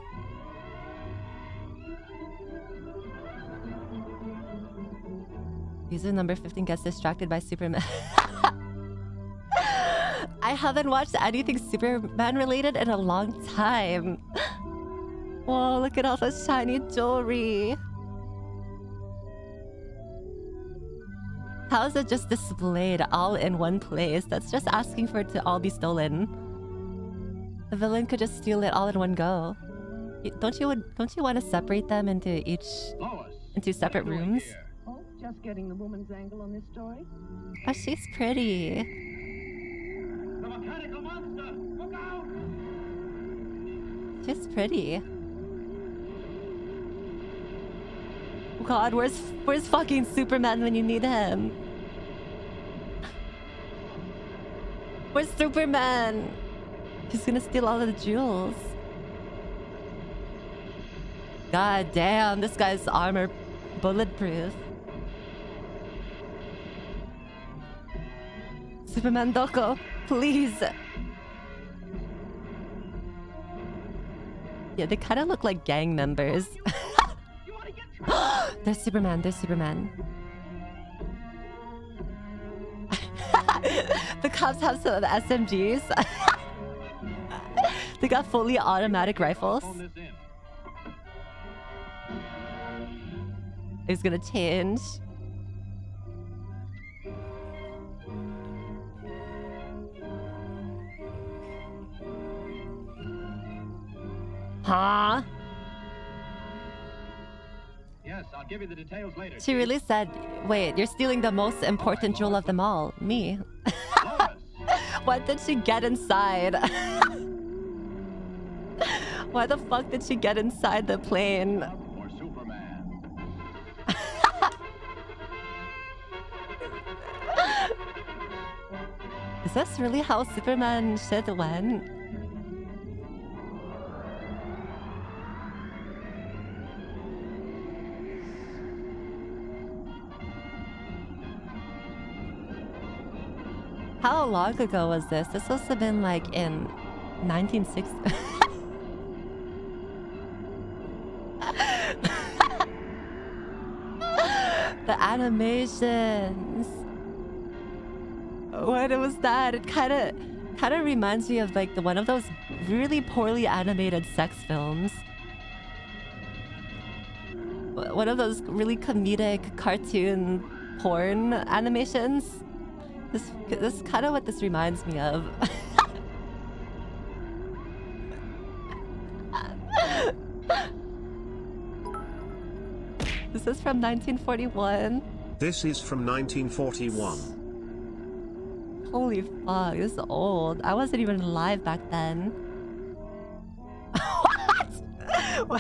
User number fifteen gets distracted by Superman. I haven't watched anything Superman related in a long time. Whoa, look at all the shiny jewelry. How is it just displayed all in one place? That's just asking for it to all be stolen. The villain could just steal it all in one go. Don't you don't you want to separate them into each into separate rooms? Oh, just getting the woman's angle on this story. Oh, she's pretty. The mechanical monster! Look out! She's pretty. Oh God, where's where's fucking Superman when you need him? Where's Superman? He's gonna steal all of the jewels. God damn, this guy's armor bulletproof. Superman Doko, please. Yeah, they kind of look like gang members. There's Superman, there's Superman. The cops have some S M Gs. They got fully automatic rifles. It's gonna change. Huh? Yes, I'll give you the details later. She really said, wait, you're stealing the most important jewel of them all. Me. Lois. What did she get inside? Why the fuck did she get inside the plane? Or Superman. Is this really how Superman shit went? How long ago was this? This must have been like in nineteen sixty. The animations. What was that? It kind of kind of reminds me of like the one of those really poorly animated sex films. One of those really comedic cartoon porn animations. This, this is kind of what this reminds me of. This is from nineteen forty-one. This is from nineteen forty-one. Holy fuck, this is old. I wasn't even alive back then. What? What?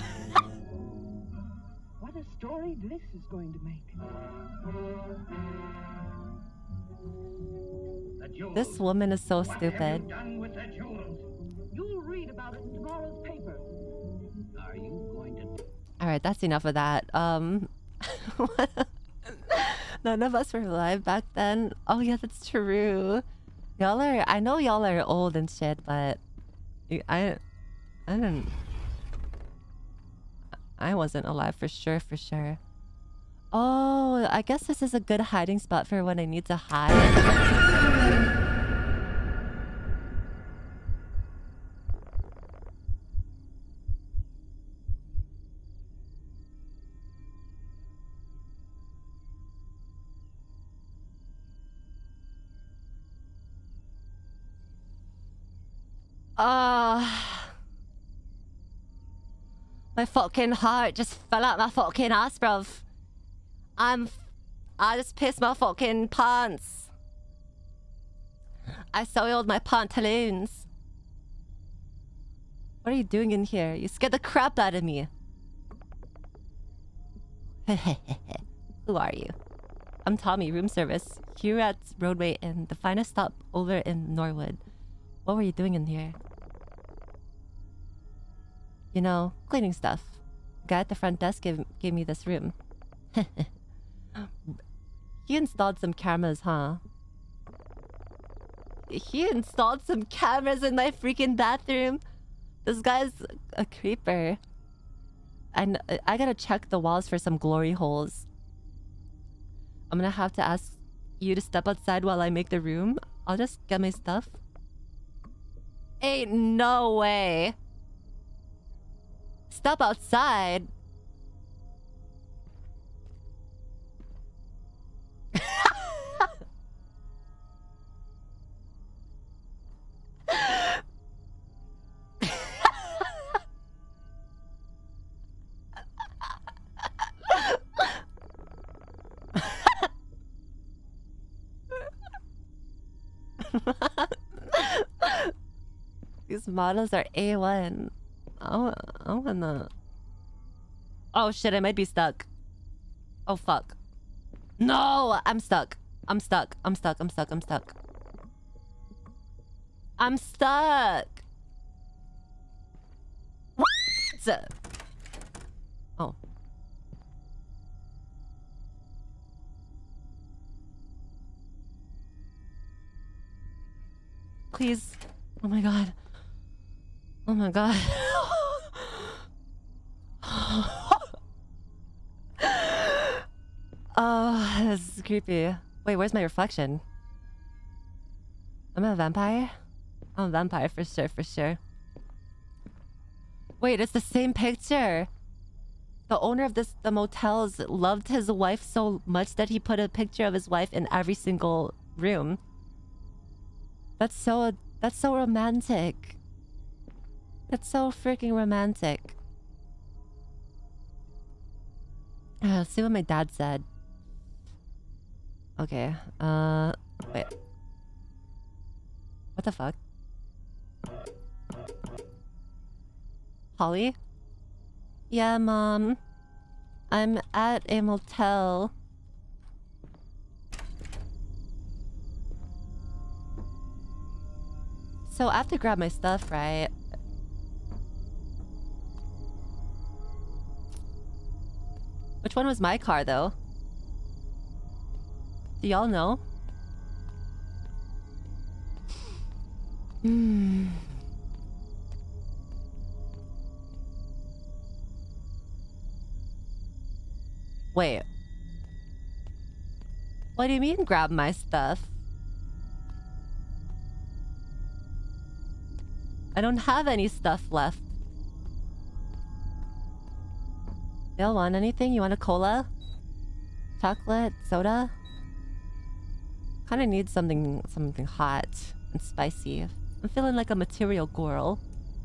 What a story this is going to make. This woman is so What have stupid. you done with the jewels? You'll read about it in tomorrow's paper. Are you going to... Alright, that's enough of that. Um... None of us were alive back then. Oh yeah, that's true. Y'all are... I know y'all are old and shit, but... I... I didn't... I wasn't alive for sure, for sure. Oh, I guess this is a good hiding spot for when I need to hide. Uh, my fucking heart just fell out my fucking ass, bruv. I'm... I just pissed my fucking pants. I soiled my pantaloons. What are you doing in here? You scared the crap out of me. Who are you? I'm Tommy, room service. Here at Roadway Inn, the finest stop over in Norwood. What were you doing in here? You know, cleaning stuff. The guy at the front desk gave, gave me this room. He installed some cameras, huh? He installed some cameras in my freaking bathroom. This guy's a creeper. And I gotta check the walls for some glory holes. I'm gonna have to ask you to step outside while I make the room. I'll just get my stuff. Ain't no way. Step outside. These models are A one. Oh, I wanna... Oh shit, I might be stuck. Oh fuck. No! I'm stuck. I'm stuck. I'm stuck. I'm stuck. I'm stuck. I'm stuck! What? Oh. Please. Oh my god. Oh my god. Oh, this is creepy. Wait, where's my reflection? Am I a vampire? I'm a vampire for sure, for sure. Wait, it's the same picture. The owner of this the motels loved his wife so much that he put a picture of his wife in every single room. That's so that's so romantic. That's so freaking romantic. Uh, let's see what my dad said. Okay. Uh, wait. What the fuck? Holly? Yeah, Mom. I'm at a motel. So I have to grab my stuff, right? Which one was my car, though? Do y'all know? Hmm. Wait. What do you mean grab my stuff? I don't have any stuff left. Y'all want anything? You want a cola? Chocolate? Soda? Kinda need something something hot and spicy. I'm feeling like a material girl.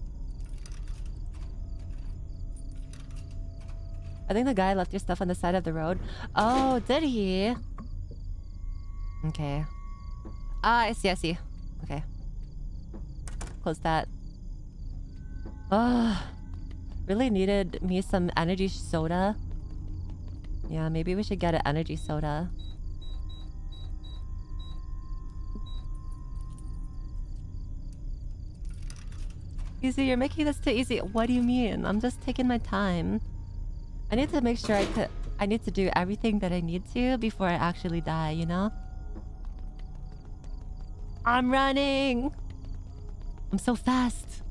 I think the guy left your stuff on the side of the road. Oh, did he? Okay. Ah, I see, I see. Okay. Close that. Oh, really needed me some energy soda. Yeah, maybe we should get an energy soda. Easy, you're making this too easy. What do you mean? I'm just taking my time. I need to make sure I could. I need to do everything that I need to before I actually die, you know? I'm running! I'm so fast!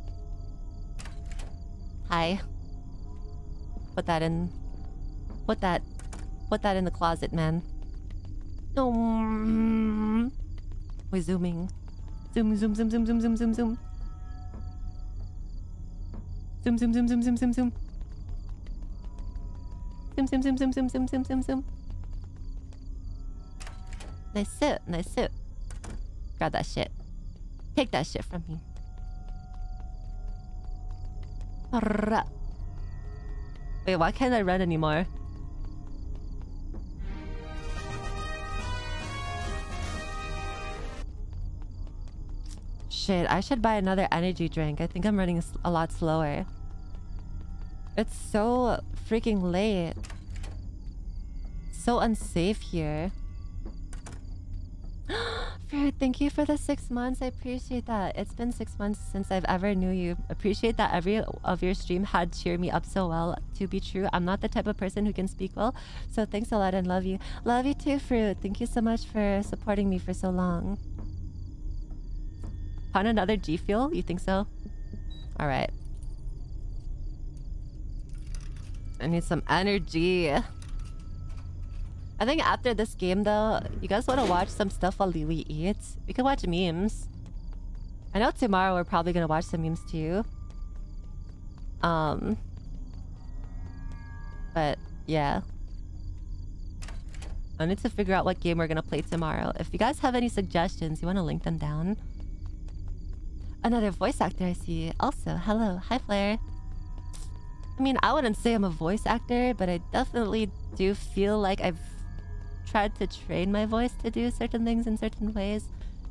Hi. Put that in... Put that... Put that in the closet, man. Um, we're zooming. Zoom, zoom, zoom, zoom, zoom, zoom, zoom, zoom. Zoom, zoom, zoom, zoom, zoom, zoom, zoom. Zoom, zoom, zoom, zoom, zoom, zoom, zoom, zoom, zoom. Nice suit, nice suit. Grab that shit. Take that shit from me. Wait, why can't I run anymore? Shit, I should buy another energy drink. I think I'm running a lot slower. It's so freaking late. So unsafe here. Fruit, thank you for the six months. I appreciate that. It's been six months since I've ever knew you. Appreciate that every of your stream had cheered me up so well. To be true, I'm not the type of person who can speak well. So thanks a lot and love you. Love you too, Fruit. Thank you so much for supporting me for so long. Find another G Fuel? You think so? Alright. I need some energy. I think after this game though, you guys want to watch some stuff while we eat? We could watch memes. I know tomorrow we're probably going to watch some memes too. Um, But yeah. I need to figure out what game we're going to play tomorrow. If you guys have any suggestions, you want to link them down. Another voice actor I see. Also, hello. Hi, Flair. I mean, I wouldn't say I'm a voice actor, but I definitely do feel like I've tried to train my voice to do certain things in certain ways.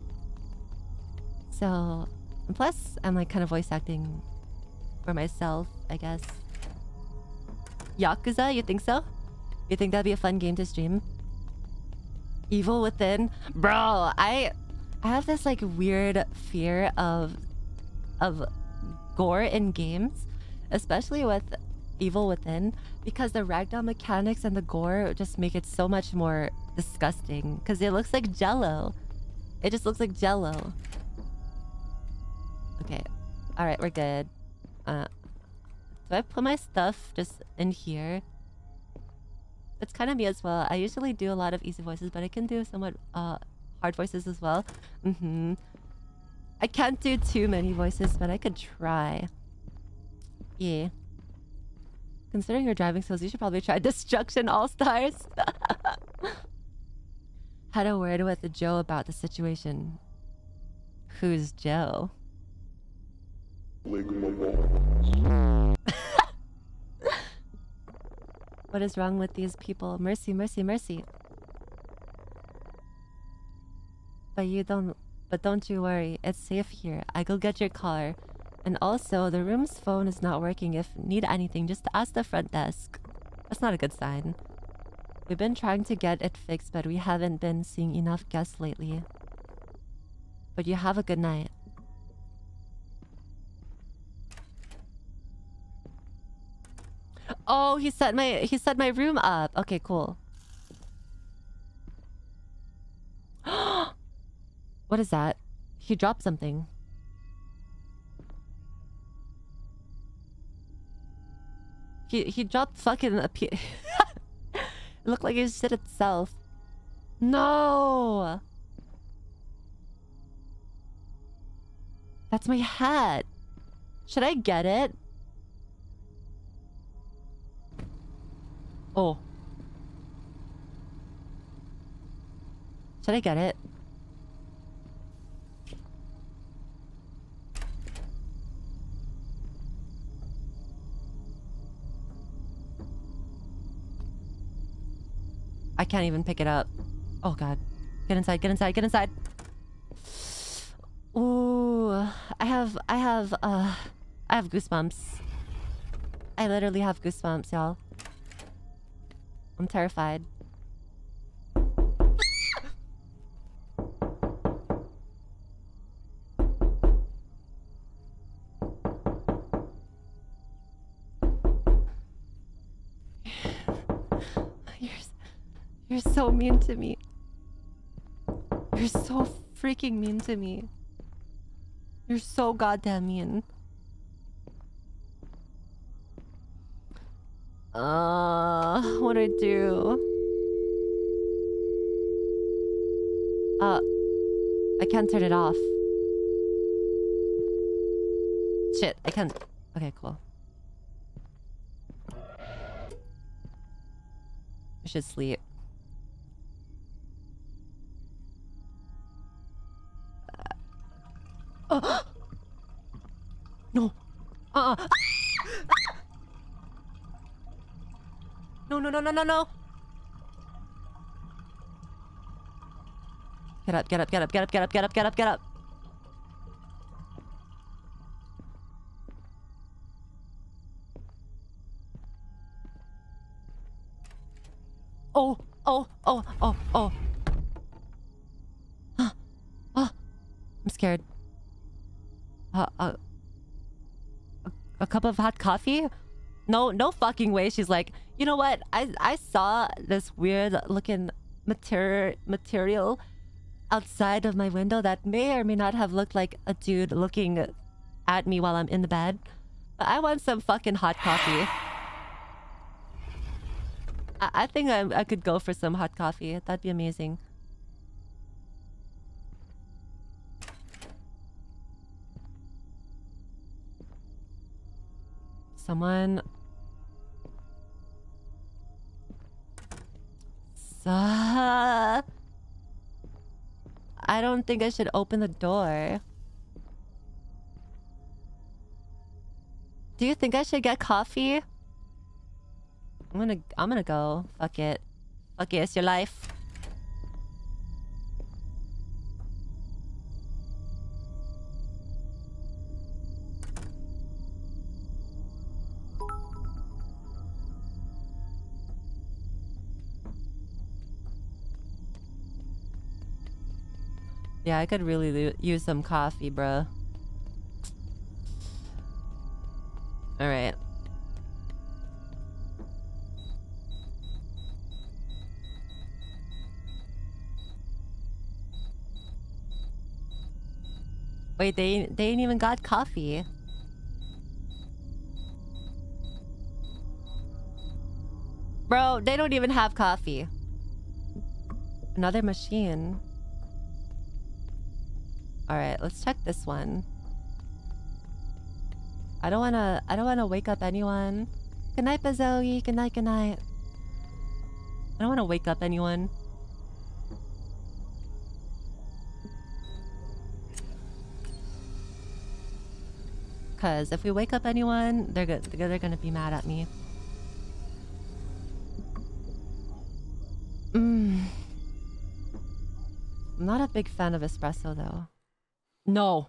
So, and plus, I'm like kind of voice acting for myself, I guess. Yakuza, you think so? You think that'd be a fun game to stream? Evil Within? Bro, I I have this like weird fear of of gore in games, especially with Evil Within, because the ragdoll mechanics and the gore just make it so much more disgusting, because it looks like jello. It just looks like jello. Okay. Alright, we're good. Uh, do I put my stuff just in here? It's kind of me as well. I usually do a lot of easy voices, but I can do somewhat uh, hard voices as well. Mm-hmm. I can't do too many voices, but I could try. Yeah. Considering your driving skills, you should probably try Destruction All-Stars. Had a word with Joe about the situation. Who's Joe? What is wrong with these people? Mercy, mercy, mercy. But you don't... But don't you worry. It's safe here. I go get your car. And also, the room's phone is not working. If you need anything, just ask the front desk. That's not a good sign. We've been trying to get it fixed, but we haven't been seeing enough guests lately. But you have a good night. Oh, he set my he set my room up. Okay, cool. What is that? He dropped something. He he dropped fucking a pe- It looked like his shit itself. No. That's my hat. Should I get it? Oh. Should I get it? I can't even pick it up. Oh god. Get inside, get inside, get inside. Ooh. I have, I have, uh... I have goosebumps. I literally have goosebumps, y'all. I'm terrified. You're, you're so mean to me. You're so freaking mean to me. You're so goddamn mean. Uh, what do I do? Uh, I can't turn it off. Shit, I can't. Okay, cool. I should sleep. Uh, oh! No. Uh-uh. No, no, no, no, no, no. Get up, get up, get up, get up, get up, get up, get up, get up. Oh, oh, oh, oh, oh. Huh. Oh, I'm scared. Uh, uh, a, a cup of hot coffee? No, no fucking way. She's like, you know what? I I saw this weird looking mater material outside of my window that may or may not have looked like a dude looking at me while I'm in the bed. But I want some fucking hot coffee. I, I think I, I could go for some hot coffee. That'd be amazing. Someone... So... I don't think I should open the door. Do you think I should get coffee? I'm gonna... I'm gonna go. Fuck it. Fuck it, it's your life. Yeah, I could really use some coffee, bruh. Alright. Wait, they, they ain't even got coffee. Bro, they don't even have coffee. Another machine. Alright, let's check this one. I don't wanna... I don't wanna wake up anyone. Good night, Bazoe. Good night, good night. I don't wanna wake up anyone. Because if we wake up anyone, they're good. They're gonna be mad at me. Mm. I'm not a big fan of espresso though. No.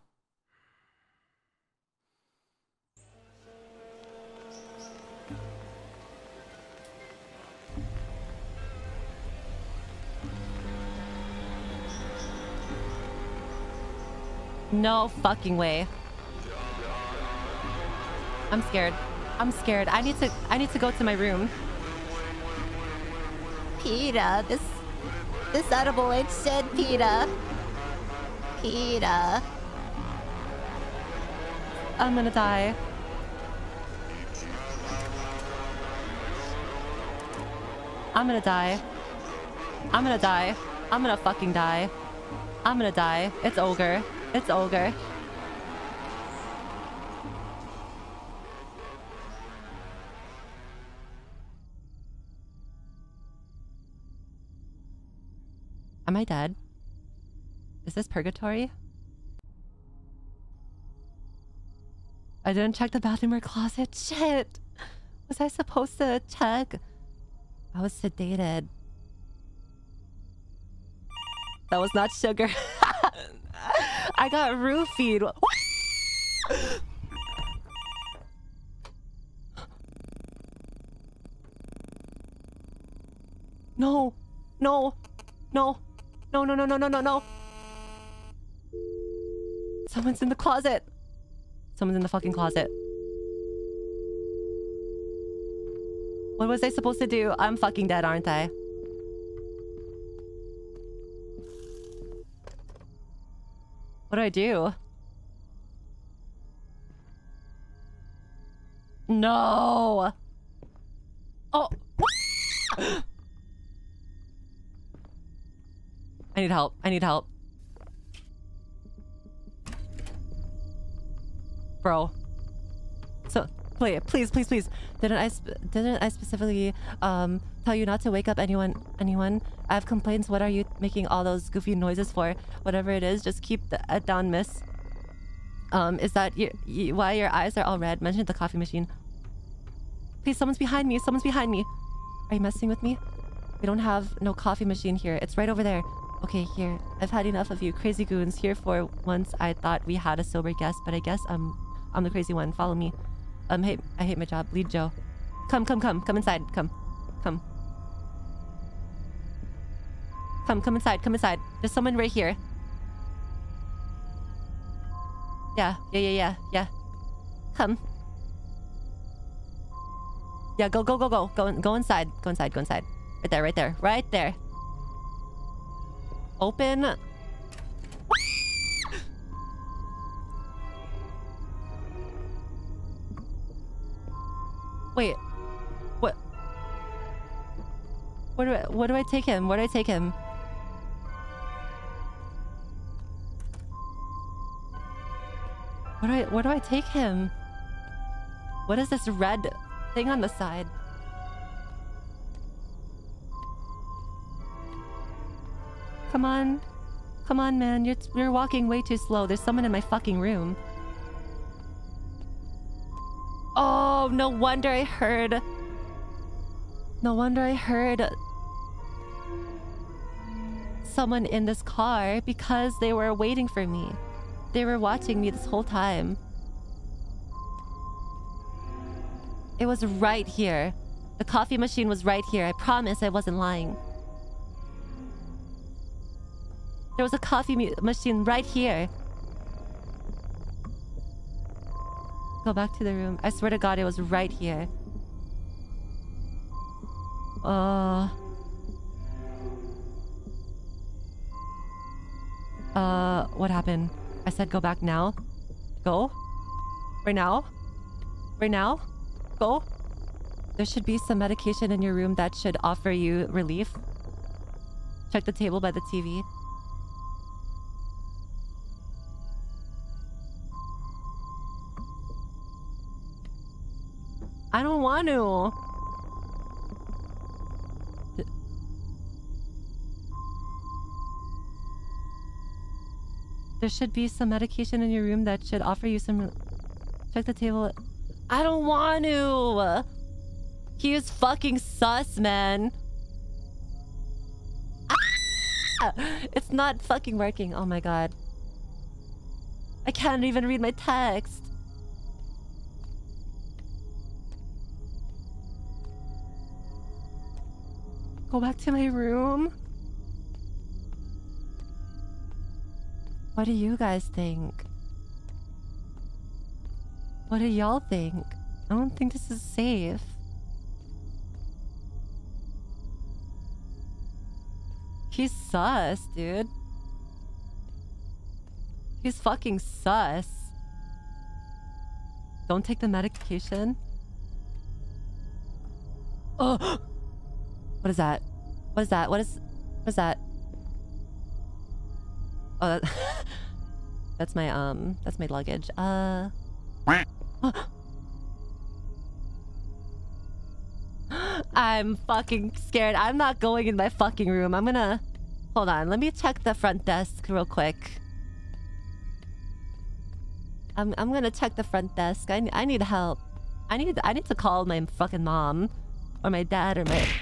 No fucking way. I'm scared. I'm scared. I need to I need to go to my room. PETA, this this edible ain't shit, PETA. PETA. I'm gonna die. I'm gonna die. I'm gonna die. I'm gonna fucking die. I'm gonna die. It's ogre. It's ogre. Am I dead? Is this purgatory? I didn't check the bathroom or closet. Shit! Was I supposed to check? I was sedated. That was not sugar. I got roofied. No. No. No. No, no, no, no, no, no, no. Someone's in the closet. Someone's in the fucking closet. What was I supposed to do? I'm fucking dead, aren't I? What do I do? No. Oh. I need help. I need help. Bro. So, please, please, please, please. Didn't I sp didn't I specifically um tell you not to wake up anyone anyone? I have complaints. What are you making all those goofy noises for? Whatever it is, just keep the, it down, miss. Um, is that you, you, why your eyes are all red? Mention the coffee machine. Please, someone's behind me. Someone's behind me. Are you messing with me? We don't have no coffee machine here. It's right over there. Okay, here. I've had enough of you crazy goons. Here for once I thought we had a sober guest, but I guess I'm I'm the crazy one. Follow me. Um, hey, I hate my job. Lead Joe. Come, come, come. Come inside. Come. Come. Come, come inside. Come inside. There's someone right here. Yeah, yeah, yeah, yeah, yeah. Come. Yeah, go, go, go, go. Go, go inside. Go inside. Go inside. Right there, right there. Right there. Open. Wait. What? Where do I, where do I take him? Where do I take him? Where do I, where do I take him? What is this red thing on the side? Come on. Come on, man. You're, you're walking way too slow. There's someone in my fucking room. Oh, no wonder I heard... No wonder I heard... someone in this car because they were waiting for me. They were watching me this whole time. It was right here. The coffee machine was right here. I promise I wasn't lying. There was a coffee machine right here. Go back to the room. I swear to God, it was right here. Uh... Uh, what happened? I said go back now. Go? Right now? Right now? Go? There should be some medication in your room that should offer you relief. Check the table by the T V. I don't want to. There should be some medication in your room that should offer you some Check the table. I don't want to. He is fucking sus, man. Ah! It's not fucking working. Oh my god. I can't even read my text. Go back to my room. What do you guys think? What do y'all think? I don't think this is safe. He's sus, dude. He's fucking sus. Don't take the medication. Oh! What is that? What is that? What is... What is that? Oh, that that's my, um... That's my luggage. Uh... I'm fucking scared. I'm not going in my fucking room. I'm gonna... Hold on. Let me check the front desk real quick. I'm, I'm gonna check the front desk. I, I need help. I need I need to call my fucking mom. Or my dad or my...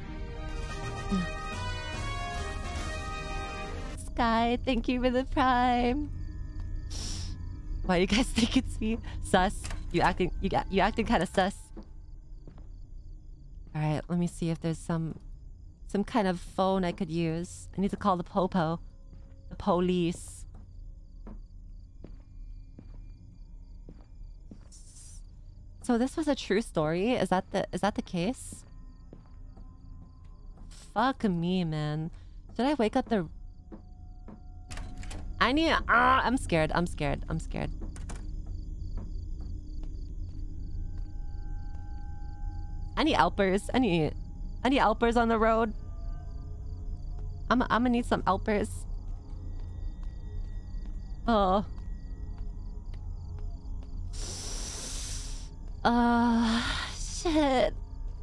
Sky, thank you for the prime. Why do you guys think it's me? Sus. You acting you got you acting kinda sus. Alright, let me see if there's some some kind of phone I could use. I need to call the popo. The police. So this was a true story? Is that the is that the case? Fuck me, man. Should I wake up the... I need... Uh, I'm scared. I'm scared. I'm scared. I need helpers. I need... I need helpers on the road. I'm, I'm gonna need some helpers. Oh. Uh... Shit.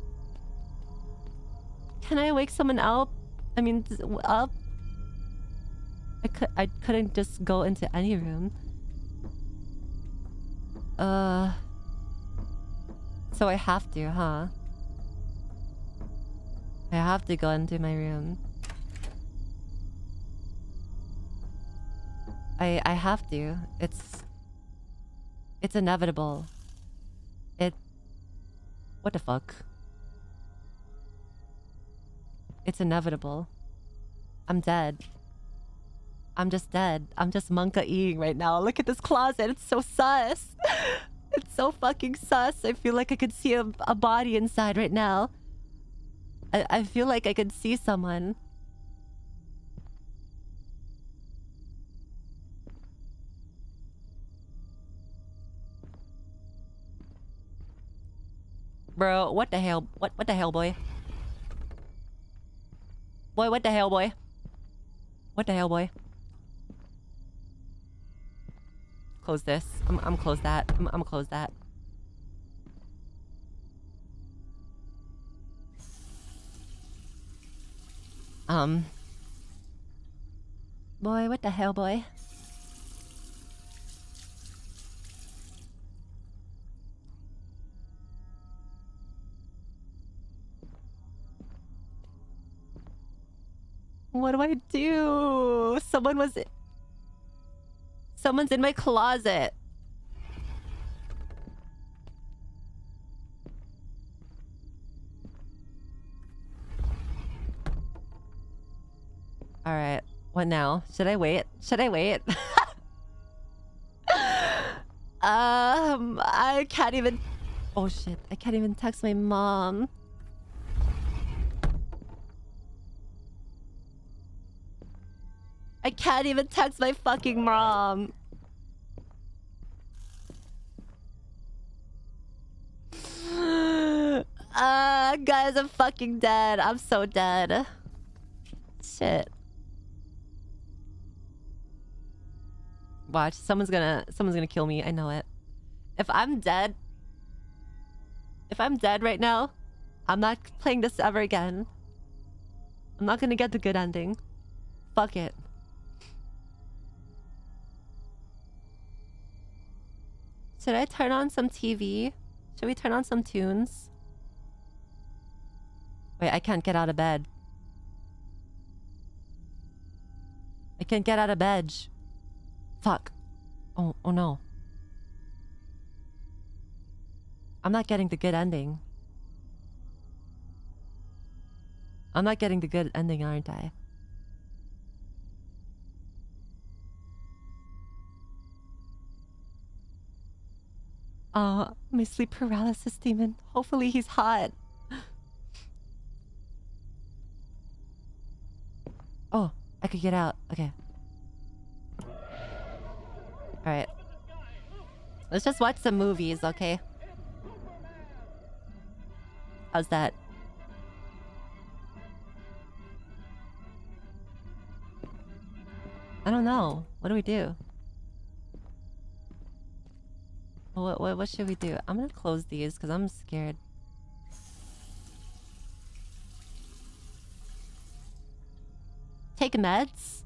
Can I wake someone up? I mean, up? I could. I couldn't just go into any room. Uh. So I have to, huh? I have to go into my room. I I have to. It's. It's inevitable. It. What the fuck? It's inevitable. I'm dead. I'm just dead. I'm just monka-ing right now. Look at this closet. It's so sus. It's so fucking sus. I feel like I could see a, a body inside right now. I, I feel like I could see someone. Bro, what the hell? What, what the hell, boy? Boy, what the hell, boy? What the hell, boy? Close this. I'm, I'm close that. I'm, I'm close that. Um. Boy, what the hell, boy? What do I do? Someone was... Someone's in my closet. Alright. What now? Should I wait? Should I wait? um, I can't even... Oh shit. I can't even text my mom. I can't even text my fucking mom. Uh, guys, I'm fucking dead. I'm so dead. Shit. Watch, someone's gonna someone's gonna kill me. I know it. If I'm dead, if I'm dead right now, I'm not playing this ever again. I'm not gonna get the good ending. Fuck it. Should I turn on some T V? Should we turn on some tunes? Wait, I can't get out of bed. I can't get out of bed. Fuck. Oh, oh no. I'm not getting the good ending. I'm not getting the good ending, aren't I? Uh, my sleep paralysis demon. Hopefully he's hot. Oh, I could get out. Okay. Alright. Let's just watch some movies, okay? How's that? I don't know. What do we do? What, what, what should we do? I'm gonna close these because I'm scared. Take meds?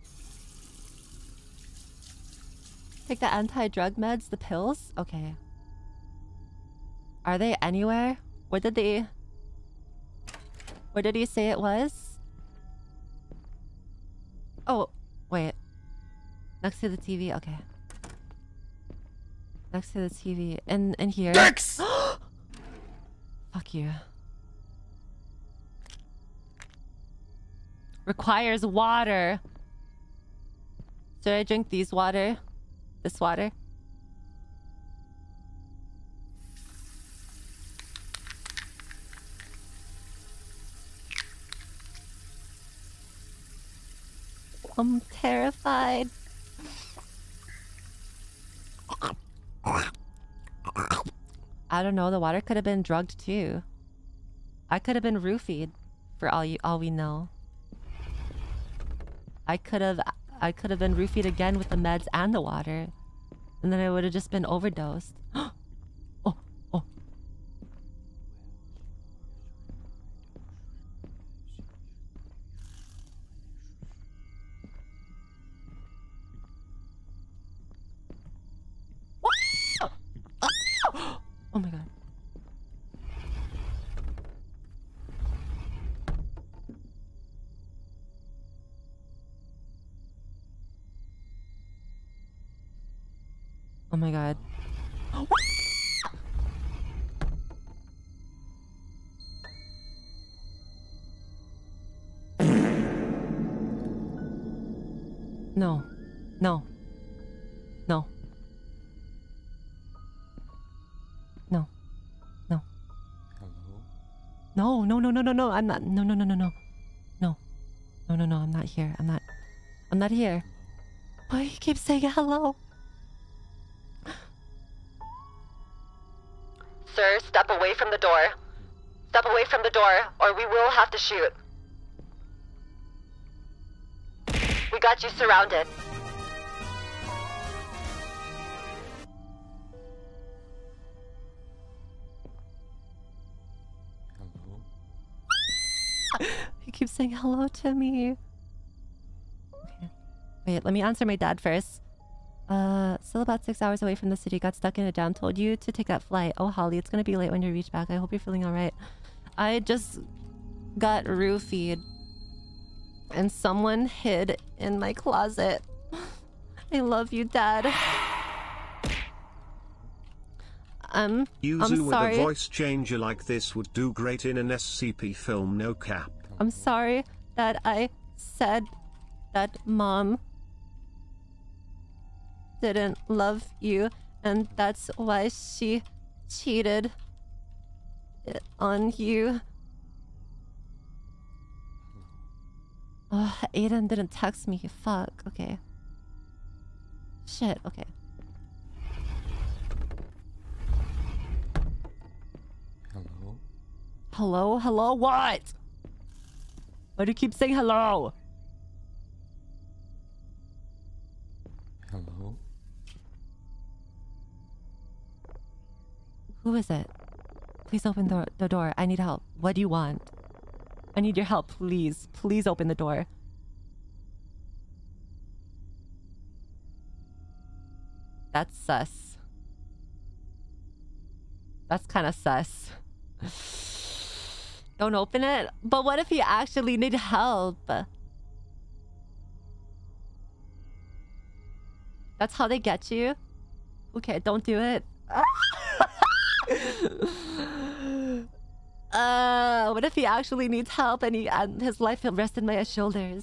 Take the anti-drug meds? The pills? Okay. Are they anywhere? Where did they... Where did he say it was? Oh, wait. Next to the T V? Okay. Next to the T V. In, in here. Dex! Fuck you. Requires water. Should I drink these water? This water? I'm terrified. I don't know. The water could have been drugged too. I could have been roofied, for all you, all we know. I could have, I could have been roofied again with the meds and the water, and then I would have just been overdosed. Oh, oh. Oh my god. Oh my god. No. No. No. No. No. Hello? No, no, no, no, no, no. I'm not. No, no, no, no, no. No. No, no, no. I'm not here. I'm not. I'm not here. Why you keep saying hello? Sir, step away from the door. Step away from the door, or we will have to shoot. We got you surrounded. Hello? He keeps saying hello to me. Okay. Wait, let me answer my dad first. Uh, still about six hours away from the city. Got stuck in a jam. Told you to take that flight. Oh, Holly, it's gonna be late when you reach back. I hope you're feeling alright. I just got roofied. And someone hid in my closet. I love you, Dad. Um, Yuzu I'm sorry. with a voice changer like this would do great in an S C P film, no cap. I'm sorry that I said that Mom didn't love you, and that's why she cheated on you. Oh, Aiden didn't text me. Fuck. Okay. Shit. Okay. Hello? Hello? Hello? What? Why do you keep saying hello? Hello? Who is it? Please open the, the door. I need help. What do you want? I need your help, please. Please open the door. That's sus. That's kind of sus. Don't open it. But what if you actually need help? That's how they get you? Okay, don't do it. uh, what if he actually needs help and he and his life will rest in my shoulders?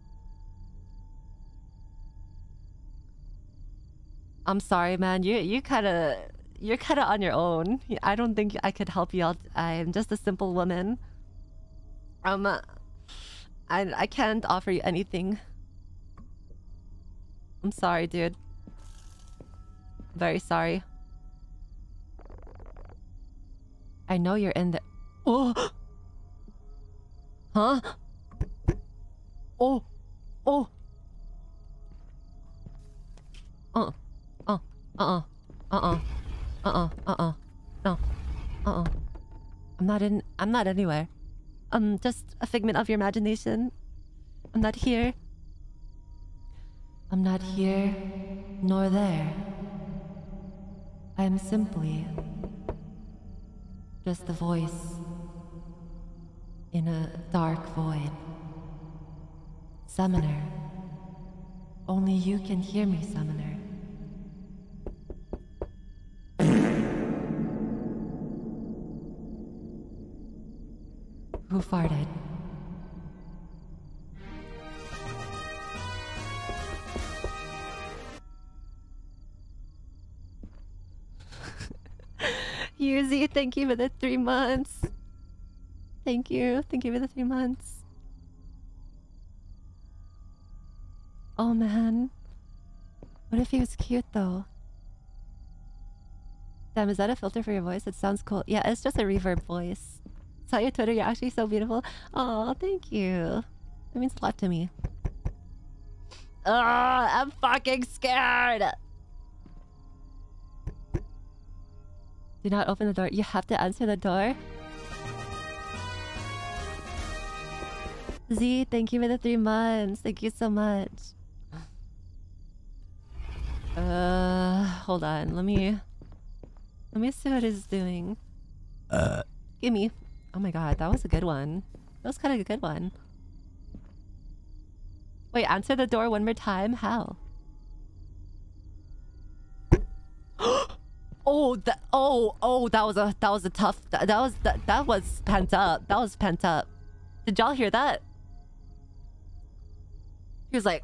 I'm sorry, man. You you kind of you're kind of on your own. I don't think I could help you out. I'm just a simple woman. Um, I I can't offer you anything. I'm sorry, dude. Very sorry. I know you're in there. Oh! Huh? Oh! Oh! Uh. Uh. Uh-uh. Uh-uh. Uh-uh. Uh-uh. No. Uh-uh. I'm not in... I'm not anywhere. I'm just a figment of your imagination. I'm not here. I'm not here, nor there. I am simply just a voice in a dark void. Summoner. Only you can hear me, Summoner. Who farted? Yuzi, thank you for the three months. Thank you. Thank you for the three months. Oh man. What if he was cute though? Damn, is that a filter for your voice? It sounds cool. Yeah, it's just a reverb voice. Saw your Twitter, you're actually so beautiful. Oh, thank you. That means a lot to me. Ugh, I'm fucking scared. Do not open the door. You have to answer the door. Z, thank you for the three months. Thank you so much. Uh, hold on. Let me... Let me see what it's doing. Uh. Gimme. Oh my god, that was a good one. That was kind of a good one. Wait, answer the door one more time? How? Oh, that oh oh that was a that was a tough that, that was that that was pent up. That was pent up. Did y'all hear that? He was like,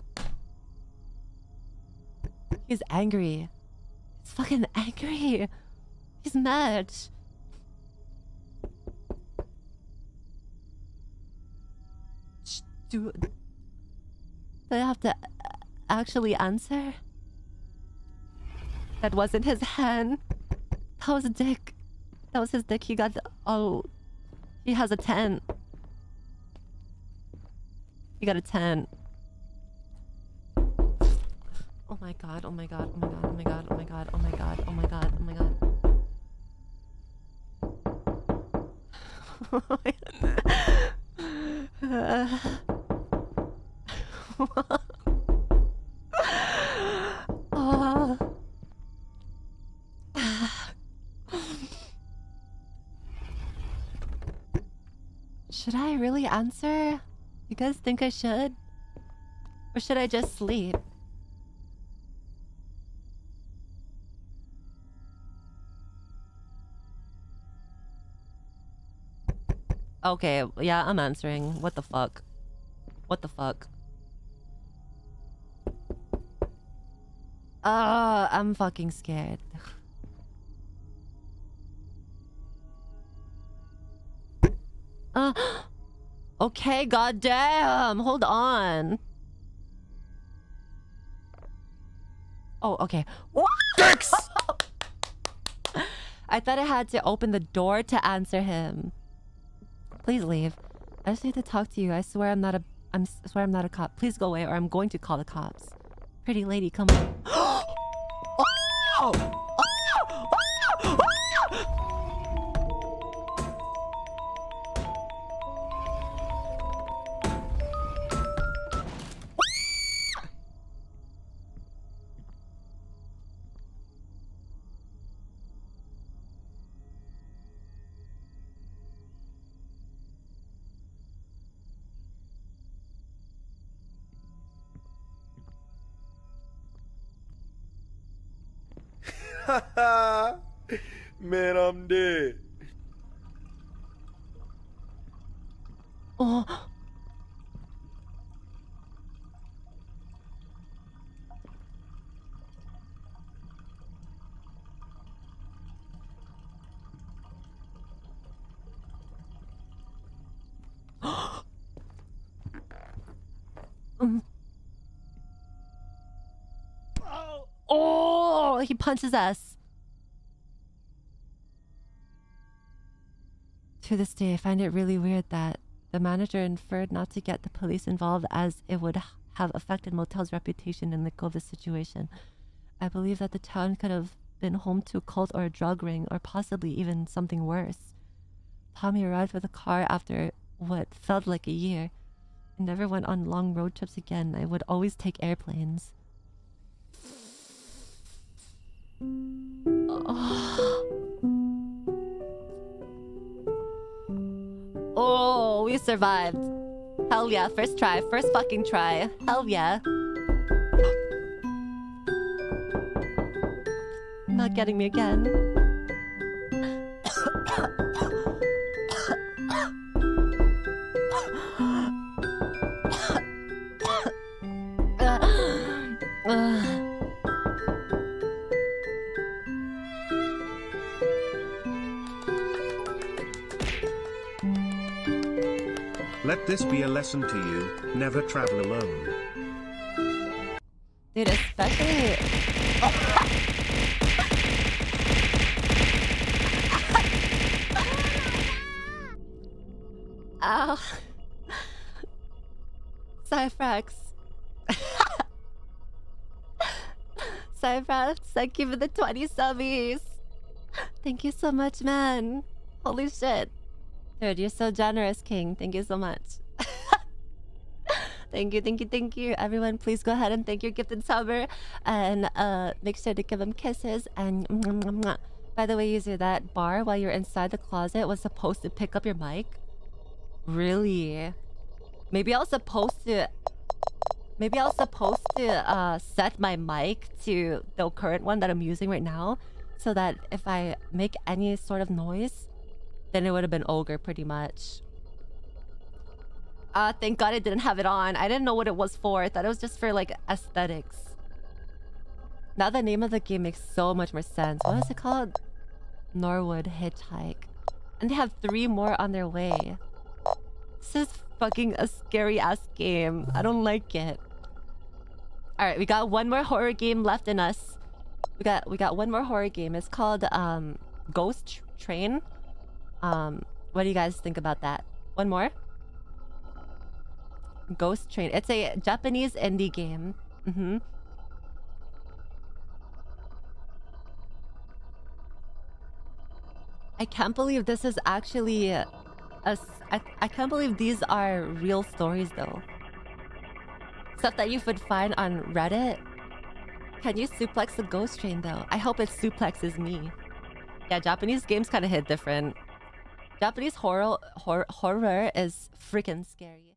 he's angry. He's fucking angry. He's mad. Do, do I have to actually answer? That wasn't his hand. That was a dick. That was his dick. He got... Oh. He has a ten. He got a ten. Oh my god, oh my god, oh my god, oh my god, oh my god, oh my god, oh my god, oh my god. Oh my god. uh. Should I really answer? You guys think I should? Or should I just sleep? Okay, yeah, I'm answering. What the fuck? What the fuck? Uh, I'm fucking scared. Uh, okay, goddamn. Hold on. Oh, okay. Dicks! I thought I had to open the door to answer him. Please leave. I just need to talk to you. I swear I'm not a... I'm, I swear I'm not a cop. Please go away or I'm going to call the cops. Pretty lady, come on. Oh! Oh! Man, I'm dead. Oh. um. Oh, he punches us. To this day, I find it really weird that the manager inferred not to get the police involved as it would have affected motel's reputation in the COVID situation. I believe that the town could have been home to a cult or a drug ring, or possibly even something worse. Tommy arrived with a car after what felt like a year and never went on long road trips again. I would always take airplanes. Oh. Oh, we survived. Hell yeah, first try, first fucking try. Hell yeah. Not getting me again. Let this be a lesson to you. Never travel alone. Dude, especially... Ow. Cyfrax. Cyfrax, thank you for the twenty subbies. Thank you so much, man. Holy shit. Dude, you're so generous, King. Thank you so much. Thank you, thank you, thank you. Everyone, please go ahead and thank your gifted subber. And uh, make sure to give him kisses. And mwah, mwah, mwah. By the way, user, that bar while you're inside the closet was supposed to pick up your mic? Really? Maybe I was supposed to... Maybe I was supposed to uh, set my mic to the current one that I'm using right now, so that if I make any sort of noise, then it would have been Ogre pretty much. Uh, thank God I didn't have it on. I didn't know what it was for. I thought it was just for like aesthetics. Now the name of the game makes so much more sense. What is it called? Norwood Hitchhike. And they have three more on their way. This is fucking a scary ass game. I don't like it. Alright, we got one more horror game left in us. We got we got one more horror game. It's called um Ghost Train. Um, what do you guys think about that? One more? Ghost Train. It's a Japanese indie game. Mm-hmm. I can't believe this is actually a... I, I can't believe these are real stories, though. Stuff that you would find on Reddit. Can you suplex the Ghost Train, though? I hope it suplexes me. Yeah, Japanese games kind of hit different. Japanese horror, horror, horror is freaking scary.